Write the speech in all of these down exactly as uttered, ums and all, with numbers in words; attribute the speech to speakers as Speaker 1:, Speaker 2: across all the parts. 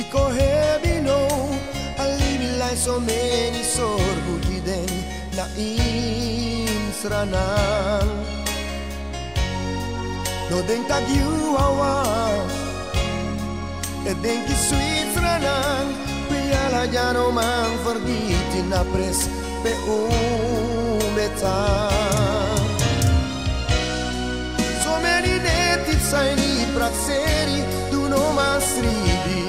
Speaker 1: Iko heavy no, alibi lai so many sorgo di den na insranang. No denk dat you awa, e denk ki sweet ranang, piala ja no man vergiti na pres pe umetang. So many neti saini prakseri, do no man stridi.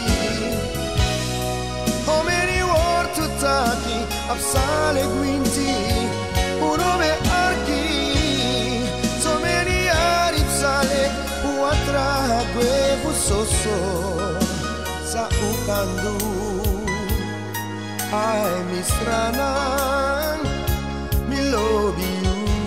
Speaker 1: How many words to taki, apsale guinti, uno me archi. So many aripsale, uatra guevu soso, sa ukandu. Ay mistranang, me love you.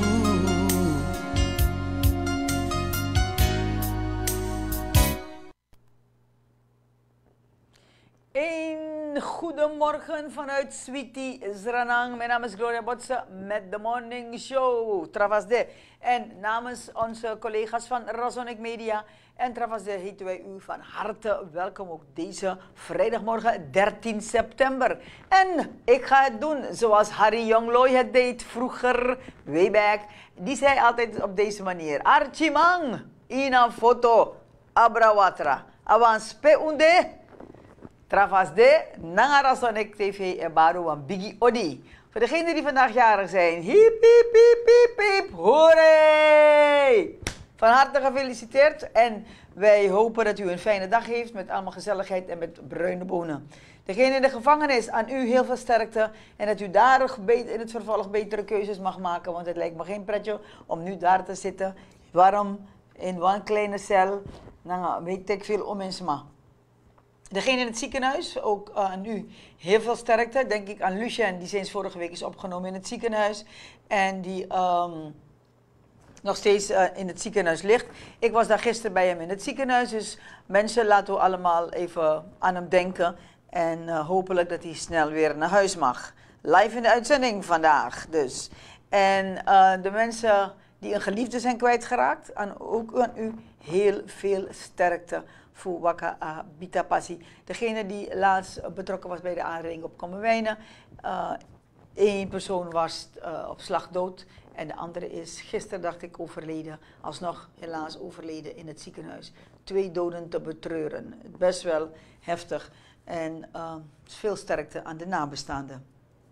Speaker 2: Een goedemorgen vanuit Sweetie Zranang. Mijn naam is Gloria Botse met de Morning Show. Travasde. En namens onze collega's van Razonic Media en Travasde heten wij u van harte welkom op deze vrijdagmorgen dertien september. En ik ga het doen zoals Harry Jongloy het deed vroeger, way back. Die zei altijd op deze manier. Archimang, ina foto, abrawatra. Avans peunde. Travasde, Nangarasonic T V en Baru van Biggie Odi. Voor degenen die vandaag jarig zijn, hiep, hiep, hiep, hiep, hiep, hoeré! Van harte gefeliciteerd en wij hopen dat u een fijne dag heeft met allemaal gezelligheid en met bruine bonen. Degene in de gevangenis, aan u heel veel sterkte en dat u daar in het vervolg betere keuzes mag maken, want het lijkt me geen pretje om nu daar te zitten, warm, in een kleine cel, nou weet ik veel om eens maar. Degene in het ziekenhuis, ook uh, aan u heel veel sterkte. Denk ik aan Lucien, die sinds vorige week is opgenomen in het ziekenhuis. En die um, nog steeds uh, in het ziekenhuis ligt. Ik was daar gisteren bij hem in het ziekenhuis. Dus mensen, laten we allemaal even aan hem denken. En uh, hopelijk dat hij snel weer naar huis mag. Live in de uitzending vandaag dus. En uh, de mensen die een geliefde zijn kwijtgeraakt, aan, ook aan u heel veel sterkte. Voor Waka Bita Passi. Degene die laatst betrokken was bij de aanrijding op Kommerwijnen. Eén uh, persoon was uh, op slag dood en de andere is gisteren, dacht ik, overleden. Alsnog helaas overleden in het ziekenhuis. Twee doden te betreuren. Best wel heftig. En uh, veel sterkte aan de nabestaanden.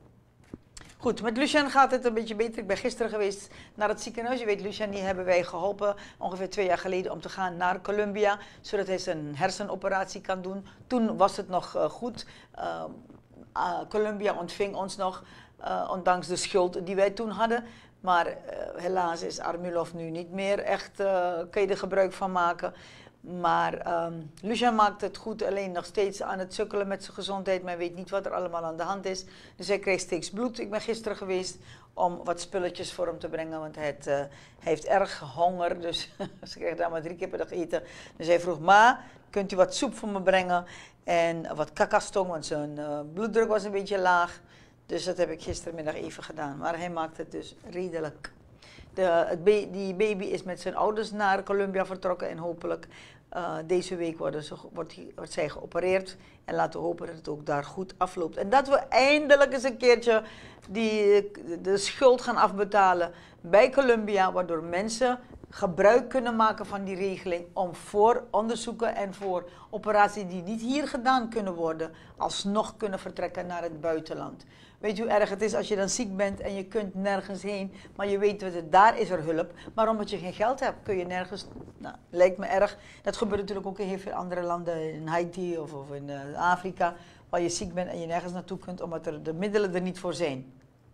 Speaker 2: Goed, met Lucien gaat het een beetje beter. Ik ben gisteren geweest naar het ziekenhuis. Je weet, Lucien, die hebben wij geholpen ongeveer twee jaar geleden om te gaan naar Colombia, zodat hij zijn hersenoperatie kan doen. Toen was het nog uh, goed. Uh, uh, Colombia ontving ons nog, uh, ondanks de schuld die wij toen hadden. Maar uh, helaas is Armilov nu niet meer echt, uh, kun je er gebruik van maken. Maar um, Lucien maakt het goed, alleen nog steeds aan het sukkelen met zijn gezondheid. Maar weet niet wat er allemaal aan de hand is. Dus hij krijgt steeds bloed. Ik ben gisteren geweest om wat spulletjes voor hem te brengen. Want hij, het, uh, hij heeft erg honger. Dus ze krijgt daar maar drie keer per dag eten. Dus hij vroeg, ma, kunt u wat soep voor me brengen? En wat kakastong, want zijn uh, bloeddruk was een beetje laag. Dus dat heb ik gistermiddag even gedaan. Maar hij maakt het dus redelijk. De, het ba die baby is met zijn ouders naar Colombia vertrokken en hopelijk uh, deze week worden ze, wordt, die, wordt zij geopereerd. En laten we hopen dat het ook daar goed afloopt. En dat we eindelijk eens een keertje die, de schuld gaan afbetalen bij Colombia, waardoor mensen gebruik kunnen maken van die regeling om voor onderzoeken en voor operaties die niet hier gedaan kunnen worden, alsnog kunnen vertrekken naar het buitenland. Weet je hoe erg het is als je dan ziek bent en je kunt nergens heen, maar je weet dat het, daar is er hulp. Maar omdat je geen geld hebt, kun je nergens, nou, lijkt me erg. Dat gebeurt natuurlijk ook in heel veel andere landen, in Haiti of, of in uh, Afrika, waar je ziek bent en je nergens naartoe kunt, omdat er de middelen er niet voor zijn.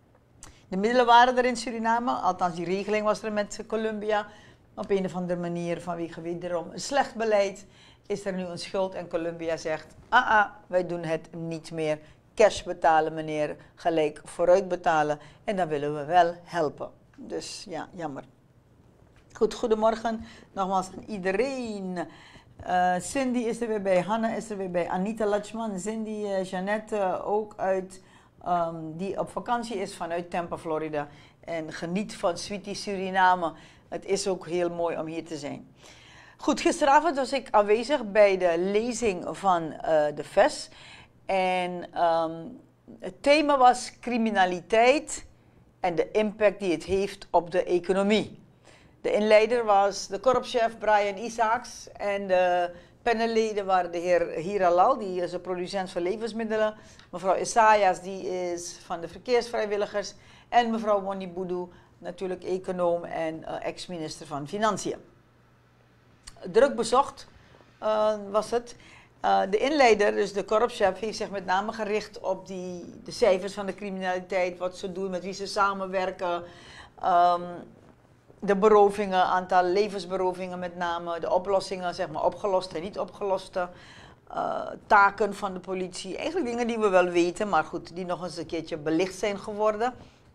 Speaker 2: De middelen waren er in Suriname, althans die regeling was er met Colombia. Op een of andere manier, vanwege wederom een slecht beleid, is er nu een schuld en Colombia zegt, ah ah, wij doen het niet meer. Cash betalen meneer, gelijk vooruit betalen en dan willen we wel helpen. Dus ja, jammer. Goed, goedemorgen nogmaals aan iedereen. Uh, Cindy is er weer bij, Hanna is er weer bij, Anita Lachman, Cindy, uh, Jeannette uh, ook uit, um, die op vakantie is vanuit Tampa, Florida. En geniet van Sweetie Suriname. Het is ook heel mooi om hier te zijn. Goed, gisteravond was ik aanwezig bij de lezing van uh, de V E S. En um, het thema was criminaliteit en de impact die het heeft op de economie. De inleider was de korpschef Brian Isaacs en de panelleden waren de heer Hiralal, die is een producent van levensmiddelen, mevrouw Isaias, die is van de verkeersvrijwilligers, en mevrouw Moni Boudou, natuurlijk econoom en uh, ex-minister van Financiën. Druk bezocht uh, was het. Uh, de inleider, dus de korpschef, heeft zich met name gericht op die, de cijfers van de criminaliteit, wat ze doen, met wie ze samenwerken, um, de berovingen, aantal levensberovingen met name, de oplossingen, zeg maar opgeloste en niet opgeloste, uh, taken van de politie. Eigenlijk dingen die we wel weten, maar goed, die nog eens een keertje belicht zijn geworden.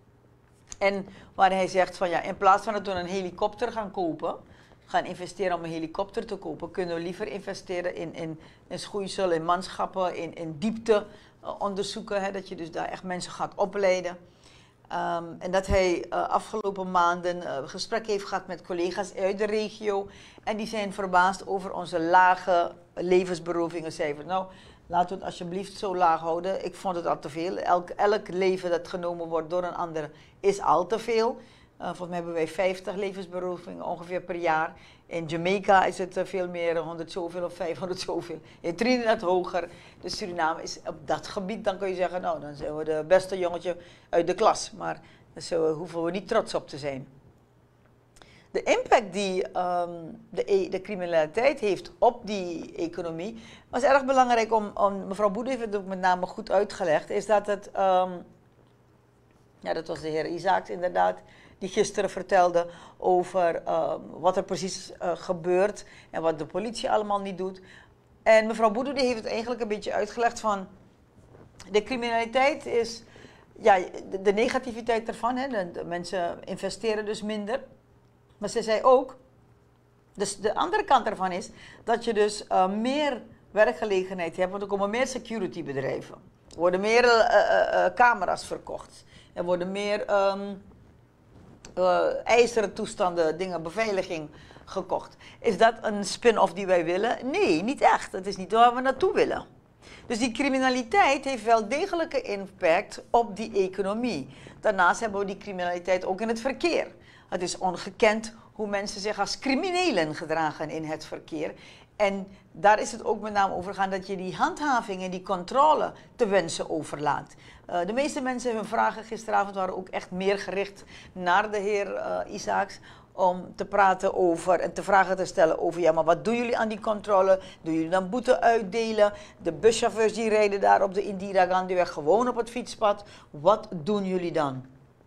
Speaker 2: En waar hij zegt van ja, in plaats van dat we een helikopter gaan kopen, gaan investeren om een helikopter te kopen, kunnen we liever investeren in, in, in schoeisel, in manschappen, in, in diepte uh, onderzoeken, hè, dat je dus daar echt mensen gaat opleiden. Um, en dat hij uh, afgelopen maanden uh, gesprek heeft gehad met collega's uit de regio en die zijn verbaasd over onze lage levensberovingencijfers. Nou, laten we het alsjeblieft zo laag houden. Ik vond het al te veel. Elk, elk leven dat genomen wordt door een ander is al te veel. Uh, volgens mij hebben wij vijftig levensberovingen ongeveer per jaar. In Jamaica is het uh, veel meer, honderd zoveel of vijfhonderd zoveel. In Trinidad hoger. Dus Suriname is op dat gebied, dan kun je zeggen, nou dan zijn we de beste jongetje uit de klas. Maar daar zo, hoeven we niet trots op te zijn. De impact die um, de, de criminaliteit heeft op die economie was erg belangrijk om, om mevrouw Boudou heeft het ook met name goed uitgelegd, is dat het, um, ja dat was de heer Isaacs inderdaad, die gisteren vertelde over uh, wat er precies uh, gebeurt en wat de politie allemaal niet doet. En mevrouw Boudou die heeft het eigenlijk een beetje uitgelegd van, de criminaliteit is, ja, de, de negativiteit ervan, hè, de, de mensen investeren dus minder. Maar ze zei ook, dus de andere kant ervan is, dat je dus uh, meer werkgelegenheid hebt, want er komen meer security bedrijven. Er worden meer uh, uh, uh, camera's verkocht. Er worden meer um, uh, ijzeren toestanden, dingen, beveiliging gekocht. Is dat een spin-off die wij willen? Nee, niet echt. Dat is niet waar we naartoe willen. Dus die criminaliteit heeft wel degelijke impact op die economie. Daarnaast hebben we die criminaliteit ook in het verkeer. Het is ongekend hoe mensen zich als criminelen gedragen in het verkeer. En daar is het ook met name over gegaan dat je die handhaving en die controle te wensen overlaat. Uh, de meeste mensen, hun vragen gisteravond waren ook echt meer gericht naar de heer uh, Isaacs. Om te praten over en te vragen te stellen over, ja maar wat doen jullie aan die controle? Doen jullie dan boete uitdelen? De buschauffeurs die rijden daar op de Indira Gandhiweg gewoon op het fietspad. Wat doen jullie dan?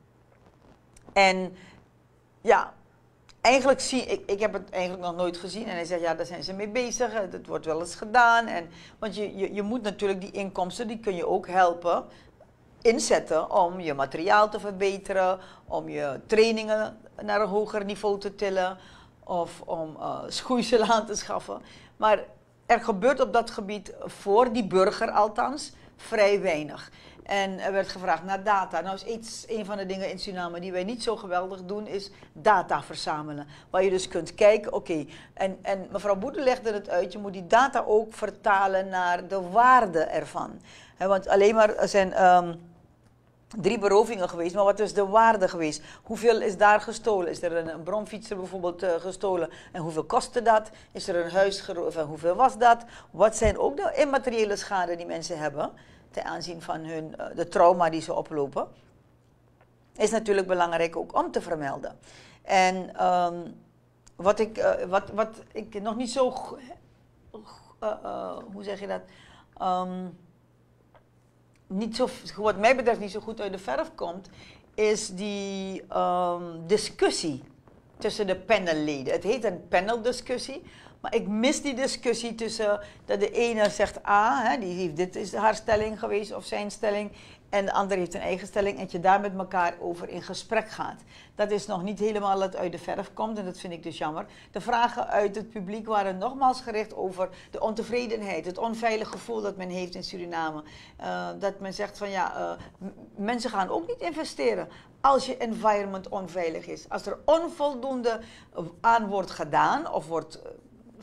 Speaker 2: En ja, eigenlijk zie ik, ik heb het eigenlijk nog nooit gezien. En hij zegt, ja, daar zijn ze mee bezig. Dat wordt wel eens gedaan. En, want je, je, je moet natuurlijk die inkomsten, die kun je ook helpen inzetten om je materiaal te verbeteren, om je trainingen naar een hoger niveau te tillen of om uh, schoeisel aan te schaffen. Maar er gebeurt op dat gebied voor die burger althans vrij weinig. En er werd gevraagd naar data. Nou is iets, een van de dingen in Suriname die wij niet zo geweldig doen, is data verzamelen. Waar je dus kunt kijken, oké, okay, en, en mevrouw Boudou legde het uit, je moet die data ook vertalen naar de waarde ervan. He, want alleen maar, er zijn um, drie berovingen geweest, maar wat is de waarde geweest? Hoeveel is daar gestolen? Is er een, een bromfietser bijvoorbeeld uh, gestolen? En hoeveel kostte dat? Is er een huis geroofd? Hoeveel was dat? Wat zijn ook de immateriële schade die mensen hebben ten aanzien van hun, uh, de trauma die ze oplopen? Is natuurlijk belangrijk ook om te vermelden. En um, wat, ik, uh, wat, wat ik nog niet zo, uh, uh, hoe zeg je dat? Um, niet zo, wat mij betreft niet zo goed uit de verf komt, is die um, discussie tussen de panelleden. Het heet een paneldiscussie, maar ik mis die discussie tussen dat de ene zegt A, hè, die heeft, dit is haar stelling geweest of zijn stelling, en de ander heeft een eigen stelling en dat je daar met elkaar over in gesprek gaat. Dat is nog niet helemaal dat uit de verf komt en dat vind ik dus jammer. De vragen uit het publiek waren nogmaals gericht over de ontevredenheid, het onveilige gevoel dat men heeft in Suriname. Uh, dat men zegt van ja, uh, mensen gaan ook niet investeren als je environment onveilig is. Als er onvoldoende aan wordt gedaan of wordt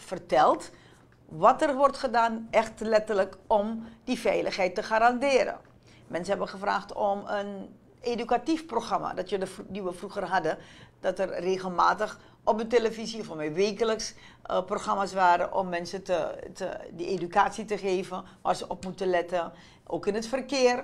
Speaker 2: verteld wat er wordt gedaan, echt letterlijk om die veiligheid te garanderen. Mensen hebben gevraagd om een educatief programma, dat je de, die we vroeger hadden, dat er regelmatig op de televisie, voor mij wekelijks, uh, programma's waren om mensen te, te, die educatie te geven, waar ze op moeten letten, ook in het verkeer.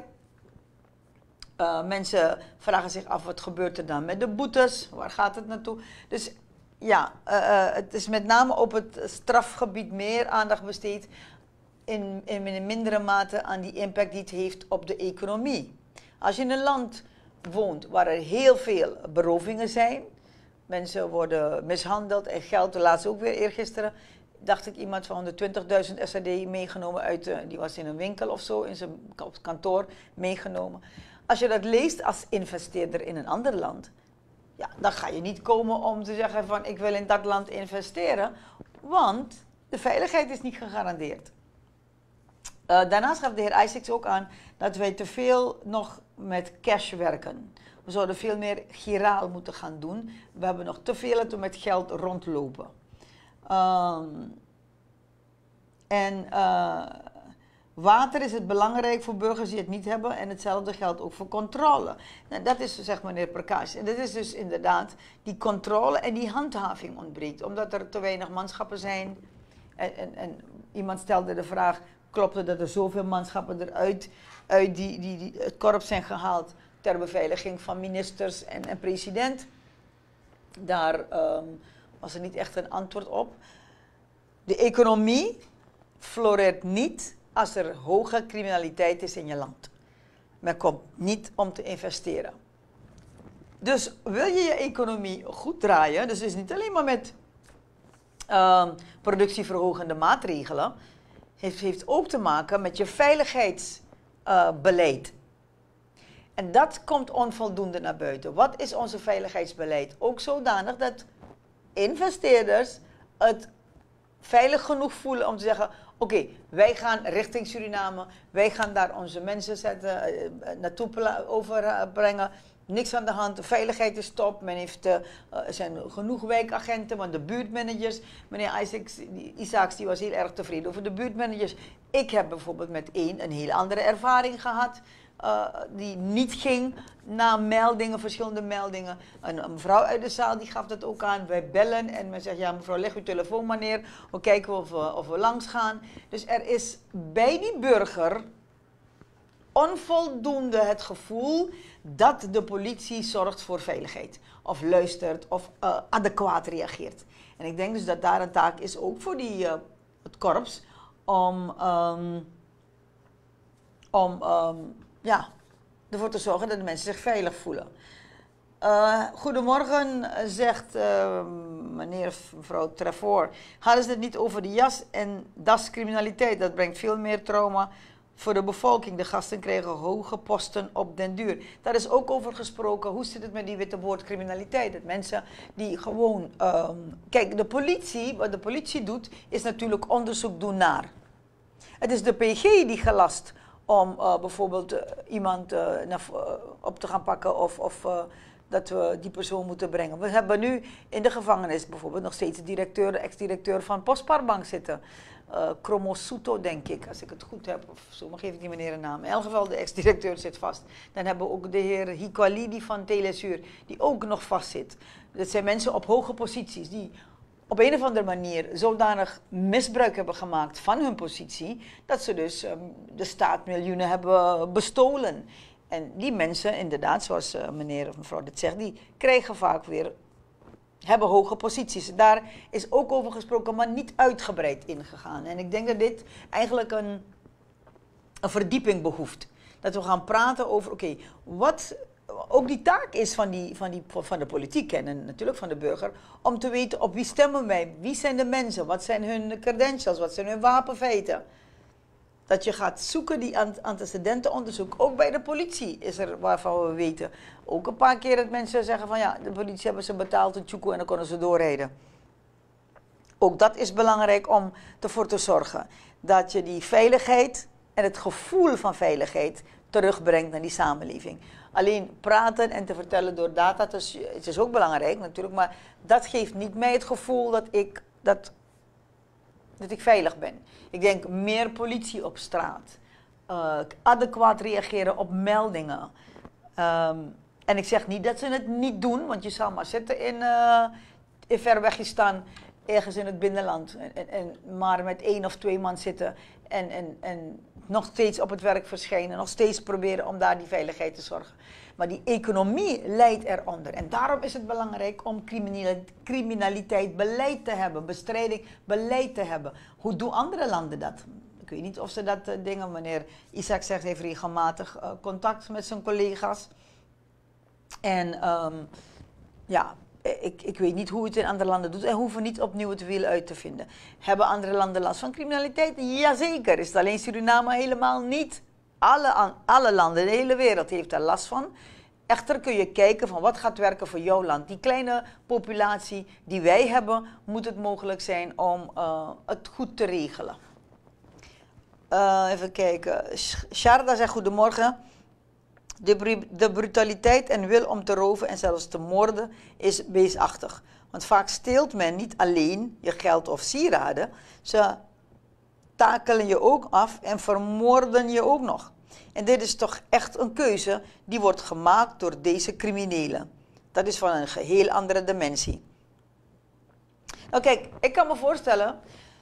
Speaker 2: Uh, mensen vragen zich af, wat gebeurt er dan met de boetes, waar gaat het naartoe? Dus ja, uh, uh, het is met name op het strafgebied meer aandacht besteed, in, in een mindere mate aan die impact die het heeft op de economie. Als je in een land woont waar er heel veel berovingen zijn, mensen worden mishandeld en geld, de laatste ook weer eergisteren, dacht ik iemand van honderdtwintigduizend S R D meegenomen uit, uh, die was in een winkel of zo, in zijn kantoor meegenomen. Als je dat leest als investeerder in een ander land, ja, dan ga je niet komen om te zeggen van ik wil in dat land investeren, want de veiligheid is niet gegarandeerd. Uh, daarnaast gaf de heer Isaacs ook aan dat wij te veel nog met cash werken. We zouden veel meer giraal moeten gaan doen. We hebben nog te veel dat we met geld rondlopen. Um, en uh, water is het belangrijk voor burgers die het niet hebben en hetzelfde geldt ook voor controle. En dat is, zegt meneer Prakash. En dat is dus inderdaad die controle en die handhaving ontbreekt. Omdat er te weinig manschappen zijn. En, en, en iemand stelde de vraag, klopt het dat er zoveel manschappen eruit uit die, die, die, het korps zijn gehaald ter beveiliging van ministers en, en president? Daar um, was er niet echt een antwoord op. De economie floreert niet als er hoge criminaliteit is in je land. Men komt niet om te investeren. Dus wil je je economie goed draaien, dus het is niet alleen maar met uh, productieverhogende maatregelen, heeft, heeft ook te maken met je veiligheidsbeleid. Uh, en dat komt onvoldoende naar buiten. Wat is onze veiligheidsbeleid? Ook zodanig dat investeerders het veilig genoeg voelen om te zeggen, oké, okay, wij gaan richting Suriname, wij gaan daar onze mensen zetten, uh, naartoe overbrengen. Niks aan de hand, de veiligheid is top, men heeft, uh, er zijn genoeg wijkagenten, want de buurtmanagers, meneer Isaacs die, Isaacs, die was heel erg tevreden over de buurtmanagers. Ik heb bijvoorbeeld met één een heel andere ervaring gehad, uh, die niet ging na meldingen, verschillende meldingen. Een, een mevrouw uit de zaal die gaf dat ook aan, wij bellen en men zegt, ja mevrouw, leg uw telefoon maar neer, we kijken of we, of we langs gaan. Dus er is bij die burger onvoldoende het gevoel dat de politie zorgt voor veiligheid. Of luistert of uh, adequaat reageert. En ik denk dus dat daar een taak is ook voor die, uh, het korps om, um, om um, ja, ervoor te zorgen dat de mensen zich veilig voelen. Uh, goedemorgen, zegt uh, meneer mevrouw Trevor. Hadden ze het niet over de jas en dascriminaliteit? Dat brengt veel meer trauma voor de bevolking. De gasten krijgen hoge posten op den duur. Daar is ook over gesproken. Hoe zit het met die witte woordcriminaliteit? Dat mensen die gewoon... Um, kijk, de politie, wat de politie doet, is natuurlijk onderzoek doen naar. Het is de P G die gelast om uh, bijvoorbeeld uh, iemand uh, naar, uh, op te gaan pakken of... of uh, dat we die persoon moeten brengen. We hebben nu in de gevangenis bijvoorbeeld nog steeds de directeur, de ex-directeur van Postparbank zitten. Uh, Kromosuto, denk ik, als ik het goed heb. Of zo, maar geef ik die meneer een naam. In elk geval, de ex-directeur zit vast. Dan hebben we ook de heer Hikwalidi van Telesuur, die ook nog vast zit. Dat zijn mensen op hoge posities die op een of andere manier zodanig misbruik hebben gemaakt van hun positie, dat ze dus um, de staat miljoenen hebben bestolen. En die mensen, inderdaad, zoals uh, meneer of mevrouw dit zegt, die krijgen vaak weer, hebben hoge posities. Daar is ook over gesproken, maar niet uitgebreid ingegaan. En ik denk dat dit eigenlijk een, een verdieping behoeft. Dat we gaan praten over, oké, okay, wat ook die taak is van, die, van, die, van de politiek en natuurlijk van de burger, om te weten op wie stemmen wij, wie zijn de mensen, wat zijn hun credentials, wat zijn hun wapenfeiten. Dat je gaat zoeken, die antecedentenonderzoek. Ook bij de politie is er, waarvan we weten, ook een paar keer dat mensen zeggen van ja, de politie hebben ze betaald een tjoekoe en dan kunnen ze doorrijden. Ook dat is belangrijk om ervoor te zorgen dat je die veiligheid en het gevoel van veiligheid terugbrengt naar die samenleving. Alleen praten en te vertellen door data, het is, het is ook belangrijk natuurlijk, maar dat geeft niet mij het gevoel dat ik dat dat ik veilig ben. Ik denk meer politie op straat. Uh, adequaat reageren op meldingen. Um, en ik zeg niet dat ze het niet doen, want je zal maar zitten in, uh, in Verwegistan, ergens in het binnenland. En, en, maar met één of twee man zitten en, en, en nog steeds op het werk verschijnen, nog steeds proberen om daar die veiligheid te zorgen. Maar die economie leidt eronder. En daarom is het belangrijk om criminaliteit beleid te hebben, bestrijding beleid te hebben. Hoe doen andere landen dat? Ik weet niet of ze dat uh, dingen, meneer Isaac zegt, heeft regelmatig uh, contact met zijn collega's. En um, ja, ik, ik weet niet hoe het in andere landen doet en hoeven niet opnieuw het wiel uit te vinden. Hebben andere landen last van criminaliteit? Jazeker, is het alleen Suriname helemaal niet. Alle, alle landen, de hele wereld heeft daar last van. Echter kun je kijken van wat gaat werken voor jouw land. Die kleine populatie die wij hebben, moet het mogelijk zijn om uh, het goed te regelen. Uh, even kijken. Sharda zegt goedemorgen. De, br de brutaliteit en wil om te roven en zelfs te moorden is beestachtig. Want vaak steelt men niet alleen je geld of sieraden. Ze takelen je ook af en vermoorden je ook nog. En dit is toch echt een keuze die wordt gemaakt door deze criminelen. Dat is van een geheel andere dimensie. Nou kijk, ik kan me voorstellen,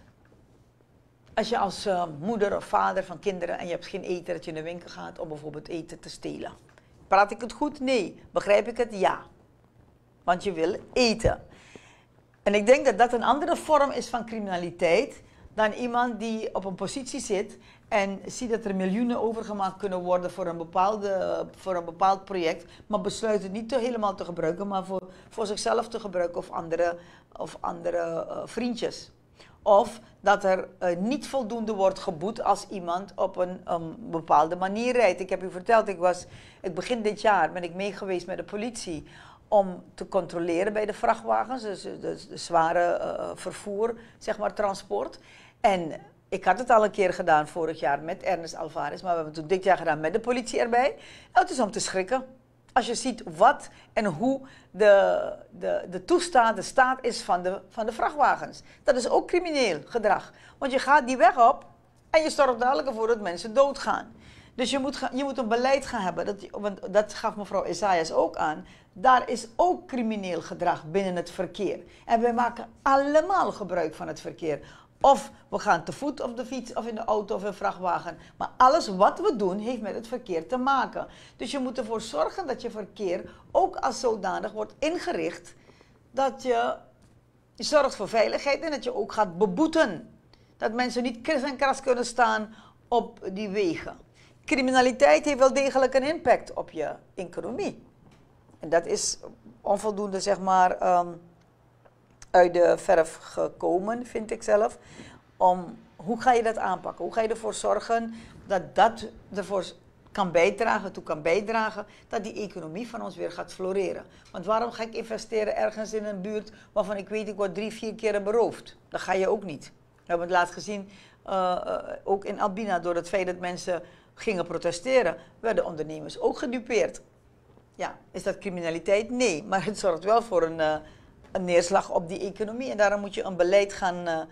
Speaker 2: als je als uh, moeder of vader van kinderen en je hebt geen eten, dat je in de winkel gaat om bijvoorbeeld eten te stelen. Praat ik het goed? Nee. Begrijp ik het? Ja. Want je wil eten. En ik denk dat dat een andere vorm is van criminaliteit dan iemand die op een positie zit en ziet dat er miljoenen overgemaakt kunnen worden voor een, bepaalde, voor een bepaald project, maar besluit het niet te, helemaal te gebruiken, maar voor, voor zichzelf te gebruiken of andere, of andere uh, vriendjes. Of dat er uh, niet voldoende wordt geboet als iemand op een um, bepaalde manier rijdt. Ik heb u verteld, ik was, ik begin dit jaar ben ik mee geweest met de politie om te controleren bij de vrachtwagens, dus de, de, de zware uh, vervoer, zeg maar transport. En ik had het al een keer gedaan vorig jaar met Ernest Alvarez, maar we hebben het toen dit jaar gedaan met de politie erbij. En het is om te schrikken. Als je ziet wat en hoe de, de, de toestand, de staat is van de, van de vrachtwagens. Dat is ook crimineel gedrag. Want je gaat die weg op en je zorgt dadelijk ervoor dat mensen doodgaan. Dus je moet, je moet een beleid gaan hebben, dat, want dat gaf mevrouw Isaias ook aan. Daar is ook crimineel gedrag binnen het verkeer. En wij maken allemaal gebruik van het verkeer. Of we gaan te voet op de fiets of in de auto of in een vrachtwagen. Maar alles wat we doen heeft met het verkeer te maken. Dus je moet ervoor zorgen dat je verkeer ook als zodanig wordt ingericht. Dat je zorgt voor veiligheid en dat je ook gaat beboeten. Dat mensen niet kris en kras kunnen staan op die wegen. Criminaliteit heeft wel degelijk een impact op je economie. En dat is onvoldoende, zeg maar, um, uit de verf gekomen, vind ik zelf. Om, hoe ga je dat aanpakken? Hoe ga je ervoor zorgen dat dat ervoor kan bijdragen, toe kan bijdragen, dat die economie van ons weer gaat floreren? Want waarom ga ik investeren ergens in een buurt waarvan ik weet ik word drie, vier keer beroofd? Dat ga je ook niet. We hebben het laatst gezien, uh, uh, ook in Albina, door het feit dat mensen gingen protesteren, werden ondernemers ook gedupeerd. Ja, is dat criminaliteit? Nee, maar het zorgt wel voor een, uh, een neerslag op die economie. En daarom moet je een beleid gaan uh,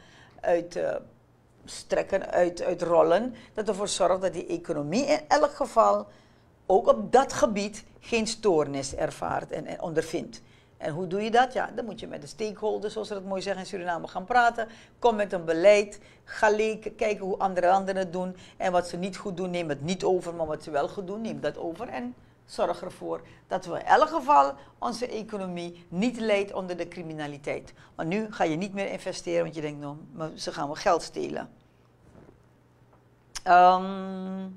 Speaker 2: uitstrekken, uh, uit, uitrollen, dat ervoor zorgt dat die economie in elk geval, ook op dat gebied, geen stoornis ervaart en, en ondervindt. En hoe doe je dat? Ja, dan moet je met de stakeholders, zoals ze dat mooi zeggen in Suriname, gaan praten. Kom met een beleid, ga leken, kijken hoe andere landen het doen. En wat ze niet goed doen, neem het niet over, maar wat ze wel goed doen, neem dat over. En zorg ervoor dat we in elk geval onze economie niet leidt onder de criminaliteit. Want nu ga je niet meer investeren, want je denkt, nou, ze gaan wel geld stelen. Um,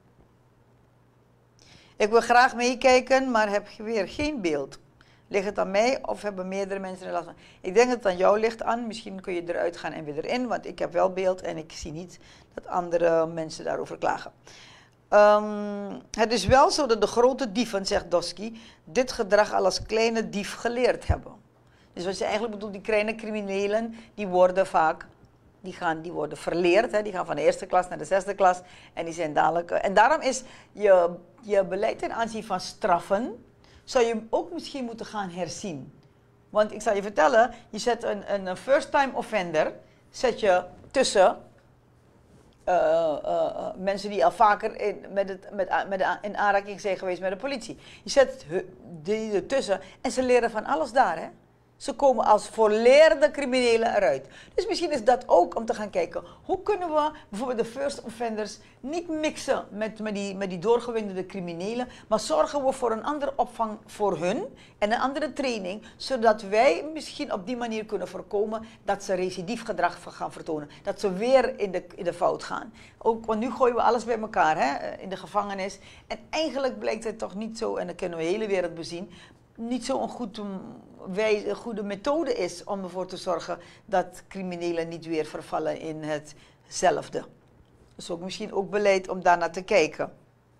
Speaker 2: ik wil graag meekijken, maar heb weer geen beeld. Ligt het aan mij of hebben meerdere mensen er last van? Ik denk dat het aan jou ligt, aan. Misschien kun je eruit gaan en weer erin, want ik heb wel beeld en ik zie niet dat andere mensen daarover klagen. Um, het is wel zo dat de grote dieven, zegt Doski, dit gedrag al als kleine dief geleerd hebben. Dus wat je eigenlijk bedoelt, die kleine criminelen, die worden vaak, die, gaan, die worden verleerd, hè, die gaan van de eerste klas naar de zesde klas en die zijn dadelijk. En daarom is je, je beleid ten aanzien van straffen, zou je ook misschien moeten gaan herzien. Want ik zal je vertellen, je zet een, een first time offender, zet je tussen uh, uh, mensen die al vaker in, met het, met, met de, in aanraking zijn geweest met de politie. Je zet die ertussen en ze leren van alles daar, hè. Ze komen als volleerde criminelen eruit. Dus misschien is dat ook om te gaan kijken. Hoe kunnen we bijvoorbeeld de first offenders niet mixen met, met, die, met die doorgewinterde criminelen. Maar zorgen we voor een andere opvang voor hun en een andere training. Zodat wij misschien op die manier kunnen voorkomen dat ze recidief gedrag gaan vertonen. Dat ze weer in de, in de fout gaan. Ook, want nu gooien we alles bij elkaar, hè, in de gevangenis. En eigenlijk blijkt het toch niet zo, en dat kunnen we de hele wereld bezien, niet zo'n goed, een goede methode is om ervoor te zorgen dat criminelen niet weer vervallen in hetzelfde. Dus ook misschien ook beleid om daar naar te kijken.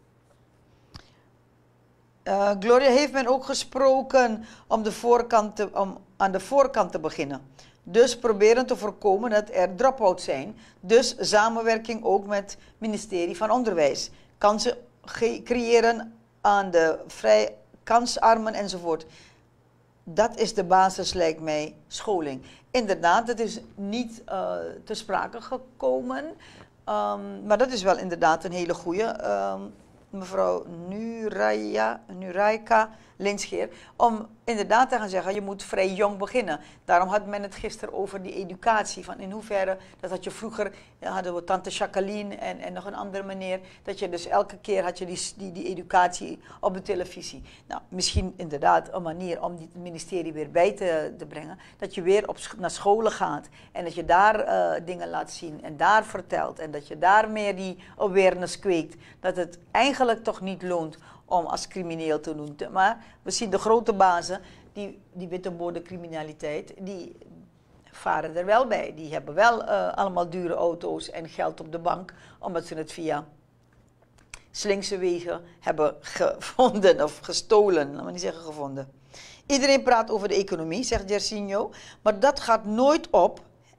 Speaker 2: Uh, Gloria, heeft men ook gesproken om, de voorkant te, om aan de voorkant te beginnen. Dus proberen te voorkomen dat er drop-outs zijn. Dus samenwerking ook met het ministerie van Onderwijs. Kansen creëren aan de vrij kansarmen enzovoort. Dat is de basis, lijkt mij, scholing. Inderdaad, dat is niet uh, te sprake gekomen. Um, maar dat is wel inderdaad een hele goede. Um, mevrouw Nuraya, Nuraika Linscheer, om inderdaad te gaan zeggen, je moet vrij jong beginnen. Daarom had men het gisteren over die educatie, van in hoeverre, dat had je vroeger, ja, hadden we tante Jacqueline en, en nog een andere meneer, dat je dus elke keer had je die, die, die educatie op de televisie. Nou, misschien inderdaad een manier om het ministerie weer bij te, te brengen, dat je weer op, naar scholen gaat en dat je daar uh, dingen laat zien en daar vertelt en dat je daar meer die awareness kweekt, dat het eigenlijk toch niet loont om als crimineel te doen. Maar we zien de grote bazen, die, die witteboordencriminaliteit, die varen er wel bij. Die hebben wel uh, allemaal dure auto's en geld op de bank, omdat ze het via slinkse wegen hebben gevonden of gestolen. Laat me niet zeggen gevonden. Iedereen praat over de economie, zegt Jersinho, maar dat gaat nooit op.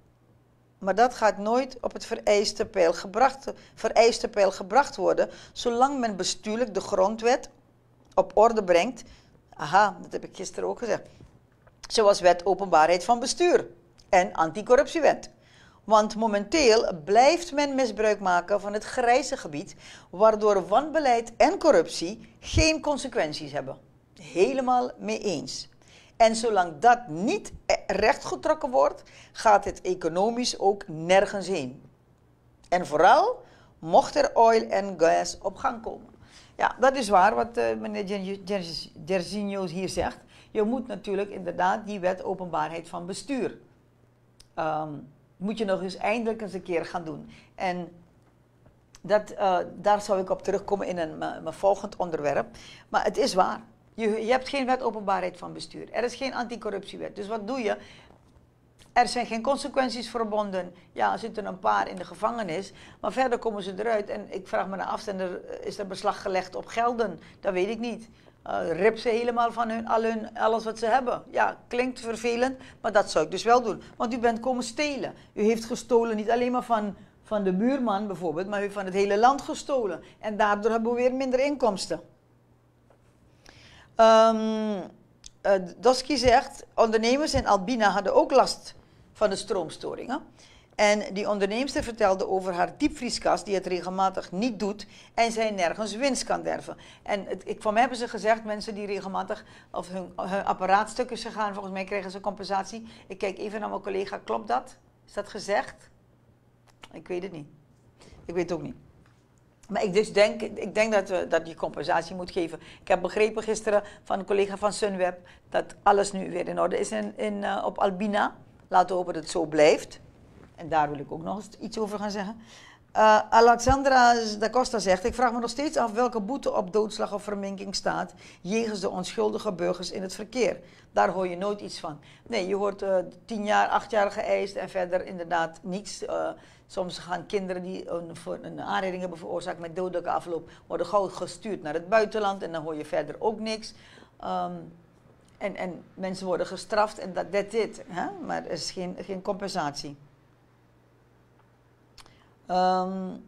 Speaker 2: Maar dat gaat nooit op het vereiste pijl gebracht, vereiste pijl gebracht worden, zolang men bestuurlijk de grondwet op orde brengt. Aha, dat heb ik gisteren ook gezegd. Zoals wet openbaarheid van bestuur en anticorruptiewet. Want momenteel blijft men misbruik maken van het grijze gebied, waardoor wanbeleid en corruptie geen consequenties hebben. Helemaal mee eens. En zolang dat niet rechtgetrokken wordt, gaat het economisch ook nergens heen. En vooral mocht er oil en gas op gang komen. Ja, dat is waar wat uh, meneer Jersinho hier zegt. Je moet natuurlijk inderdaad die wet openbaarheid van bestuur. Um, moet je nog eens eindelijk eens een keer gaan doen. En dat, uh, daar zou ik op terugkomen in een, mijn volgend onderwerp. Maar het is waar. Je, je hebt geen wet openbaarheid van bestuur. Er is geen anticorruptiewet. Dus wat doe je? Er zijn geen consequenties verbonden. Ja, er zitten een paar in de gevangenis, maar verder komen ze eruit. En ik vraag me af, is er beslag gelegd op gelden? Dat weet ik niet. Uh, rip ze helemaal van hun, al hun, alles wat ze hebben. Ja, klinkt vervelend, maar dat zou ik dus wel doen. Want u bent komen stelen. U heeft gestolen niet alleen maar van, van de buurman bijvoorbeeld, maar u heeft van het hele land gestolen. En daardoor hebben we weer minder inkomsten. Um, uh, Doski zegt, ondernemers in Albina hadden ook last van de stroomstoringen. En die onderneemster vertelde over haar diepvrieskast die het regelmatig niet doet en zij nergens winst kan derven. En het, ik, van mij hebben ze gezegd, mensen die regelmatig of hun, hun apparaatstukken gaan, volgens mij krijgen ze compensatie. Ik kijk even naar mijn collega, klopt dat? Is dat gezegd? Ik weet het niet. Ik weet het ook niet. Maar ik dus denk, ik denk dat, we, dat je compensatie moet geven. Ik heb begrepen gisteren van een collega van Sunweb dat alles nu weer in orde is in, in, uh, op Albina. Laten we hopen dat het zo blijft. En daar wil ik ook nog eens iets over gaan zeggen. Uh, Alexandra da Costa zegt, ik vraag me nog steeds af welke boete op doodslag of verminking staat jegens de onschuldige burgers in het verkeer. Daar hoor je nooit iets van. Nee, je hoort uh, tien jaar, acht jaar geëist en verder inderdaad niets. Uh, soms gaan kinderen die een, een aanrijding hebben veroorzaakt met dodelijke afloop, worden gauw gestuurd naar het buitenland en dan hoor je verder ook niks. Um, en, en mensen worden gestraft en dat that's it. Hè? Maar er is geen, geen compensatie. Um,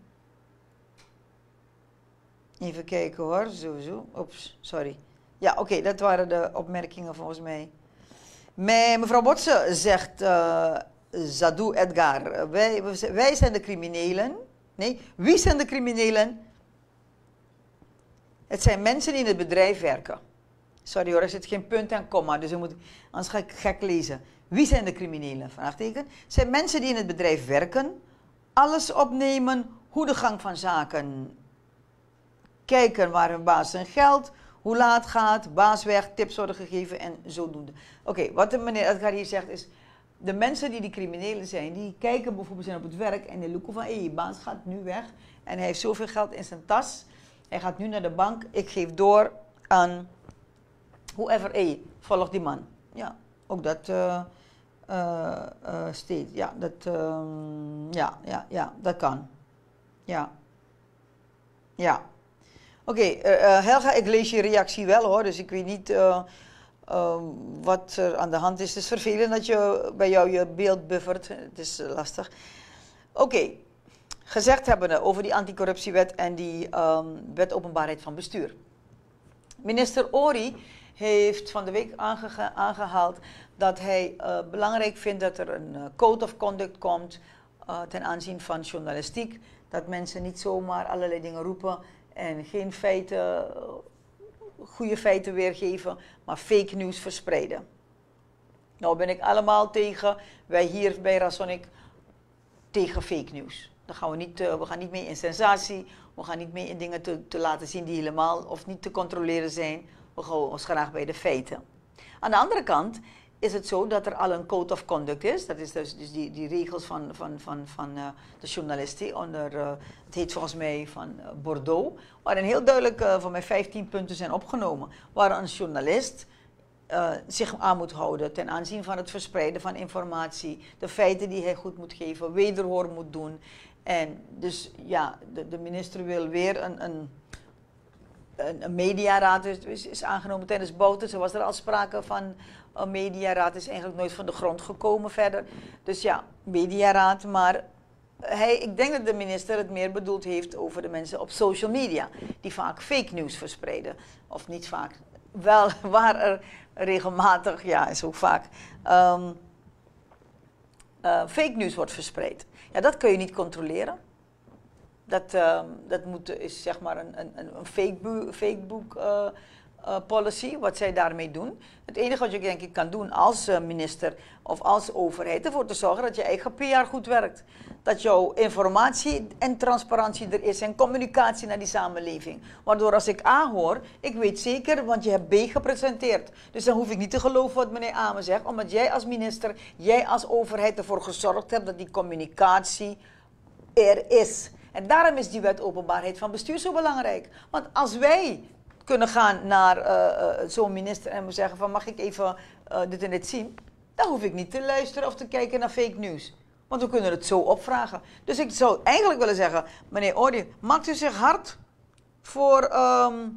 Speaker 2: even kijken hoor, zo, zo. Oeps, sorry. Ja, oké, okay, dat waren de opmerkingen volgens mij. Me, mevrouw Botsen zegt, uh, Zadou Edgar. Wij, wij zijn de criminelen. Nee, wie zijn de criminelen? Het zijn mensen die in het bedrijf werken. Sorry hoor, er zit geen punt en komma, dus je moet, anders ga ik gek lezen. Wie zijn de criminelen? Vraagteken. Het zijn mensen die in het bedrijf werken, alles opnemen, hoe de gang van zaken, kijken waar hun baas zijn geld, hoe laat gaat, baas weg, tips worden gegeven en zodoende. Oké, okay, wat de meneer Edgar hier zegt is, de mensen die die criminelen zijn, die kijken bijvoorbeeld zijn op het werk en die loeken van, hé, hey, baas gaat nu weg en hij heeft zoveel geld in zijn tas, hij gaat nu naar de bank, ik geef door aan whoever, hé, hey, volg die man. Ja, ook dat uh, uh, uh, steeds, ja, dat, uh, ja, ja, ja, dat kan. Ja, ja. Oké, okay, uh, Helga, ik lees je reactie wel hoor, dus ik weet niet uh, uh, wat er aan de hand is. Het is vervelend dat je bij jou je beeld buffert, het is uh, lastig. Oké, okay. Gezegd hebbende over die anticorruptiewet en die um, wet openbaarheid van bestuur. Minister Ori heeft van de week aange aangehaald dat hij uh, belangrijk vindt dat er een uh, code of conduct komt uh, ten aanzien van journalistiek. Dat mensen niet zomaar allerlei dingen roepen en geen feiten, goede feiten weergeven, maar fake news verspreiden. Nou ben ik allemaal tegen, wij hier bij Razonic, tegen fake news. Daar gaan we, niet, uh, we gaan niet mee in sensatie, we gaan niet mee in dingen te, te laten zien die helemaal of niet te controleren zijn. We houden ons graag bij de feiten. Aan de andere kant is het zo dat er al een code of conduct is. Dat is dus, dus die, die regels van, van, van, van uh, de journalistiek onder, uh, het heet volgens mij van uh, Bordeaux, waarin heel duidelijk uh, voor mij vijftien punten zijn opgenomen. Waar een journalist uh, zich aan moet houden ten aanzien van het verspreiden van informatie, de feiten die hij goed moet geven, wederhoor moet doen. En dus ja, de, de minister wil weer een... een Een mediaraad is, is aangenomen tijdens Bouten. Er was er al sprake van een mediaraad. Is eigenlijk nooit van de grond gekomen verder. Dus ja, mediaraad. Maar hij, ik denk dat de minister het meer bedoeld heeft over de mensen op social media. Die vaak fake news verspreiden. Of niet vaak. Wel, waar er regelmatig, ja, is ook vaak, um, uh, fake news wordt verspreid. Ja, dat kun je niet controleren. Dat, uh, dat moet, is zeg maar een, een, een fakebook fake uh, uh, policy, wat zij daarmee doen. Het enige wat je denk ik kan doen als uh, minister of als overheid, ervoor te zorgen dat je eigen P R goed werkt. Dat jouw informatie en transparantie er is en communicatie naar die samenleving. Waardoor als ik A hoor, ik weet zeker, want je hebt B gepresenteerd. Dus dan hoef ik niet te geloven wat meneer A me zegt, omdat jij als minister, jij als overheid ervoor gezorgd hebt dat die communicatie er is. En daarom is die wet openbaarheid van bestuur zo belangrijk. Want als wij kunnen gaan naar uh, uh, zo'n minister en we zeggen van mag ik even uh, dit en dit zien, dan hoef ik niet te luisteren of te kijken naar fake news. Want we kunnen het zo opvragen. Dus ik zou eigenlijk willen zeggen, meneer Ori, maakt u zich hard voor um,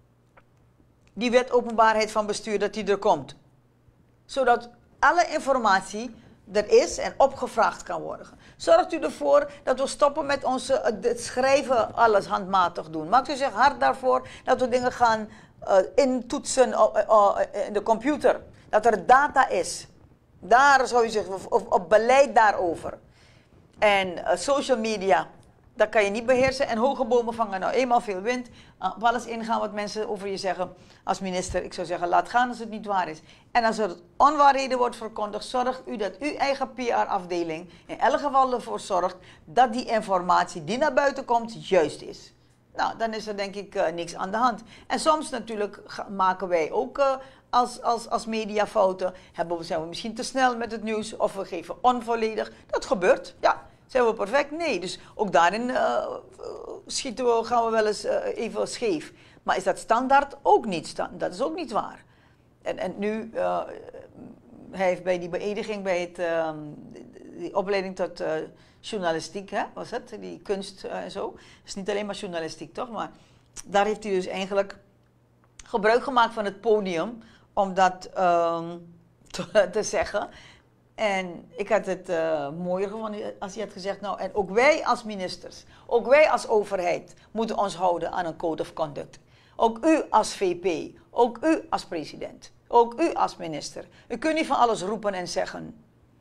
Speaker 2: die wet openbaarheid van bestuur, dat die er komt. Zodat alle informatie er is en opgevraagd kan worden. Zorgt u ervoor dat we stoppen met onze, het schrijven alles handmatig doen. Maakt u zich hard daarvoor dat we dingen gaan uh, intoetsen uh, uh, in de computer. Dat er data is. Daar zou u zich, of, of, op beleid daarover. En uh, social media, dat kan je niet beheersen. En hoge bomen vangen nou eenmaal veel wind. Uh, op alles ingaan wat mensen over je zeggen als minister. Ik zou zeggen, laat gaan als het niet waar is. En als er onwaarheden wordt verkondigd, zorgt u dat uw eigen P R-afdeling in elk geval ervoor zorgt dat die informatie die naar buiten komt juist is. Nou, dan is er denk ik uh, niks aan de hand. En soms natuurlijk maken wij ook uh, als, als, als media fouten. Hebben we, zijn we misschien te snel met het nieuws of we geven onvolledig. Dat gebeurt, ja. Zijn we perfect? Nee. Dus ook daarin uh, schieten we, gaan we wel eens uh, even scheef. Maar is dat standaard? Ook niet. Dat is ook niet waar. En, en nu, uh, hij heeft bij die beëdiging, bij het, uh, die opleiding tot uh, journalistiek, hè, was het? Die kunst uh, en zo. Het is niet alleen maar journalistiek, toch? Maar daar heeft hij dus eigenlijk gebruik gemaakt van het podium om dat uh, te, te zeggen. En ik had het uh, mooier gevonden als hij had gezegd, nou, en ook wij als ministers, ook wij als overheid moeten ons houden aan een code of conduct. Ook u als V P, ook u als president, ook u als minister. U kunt niet van alles roepen en zeggen.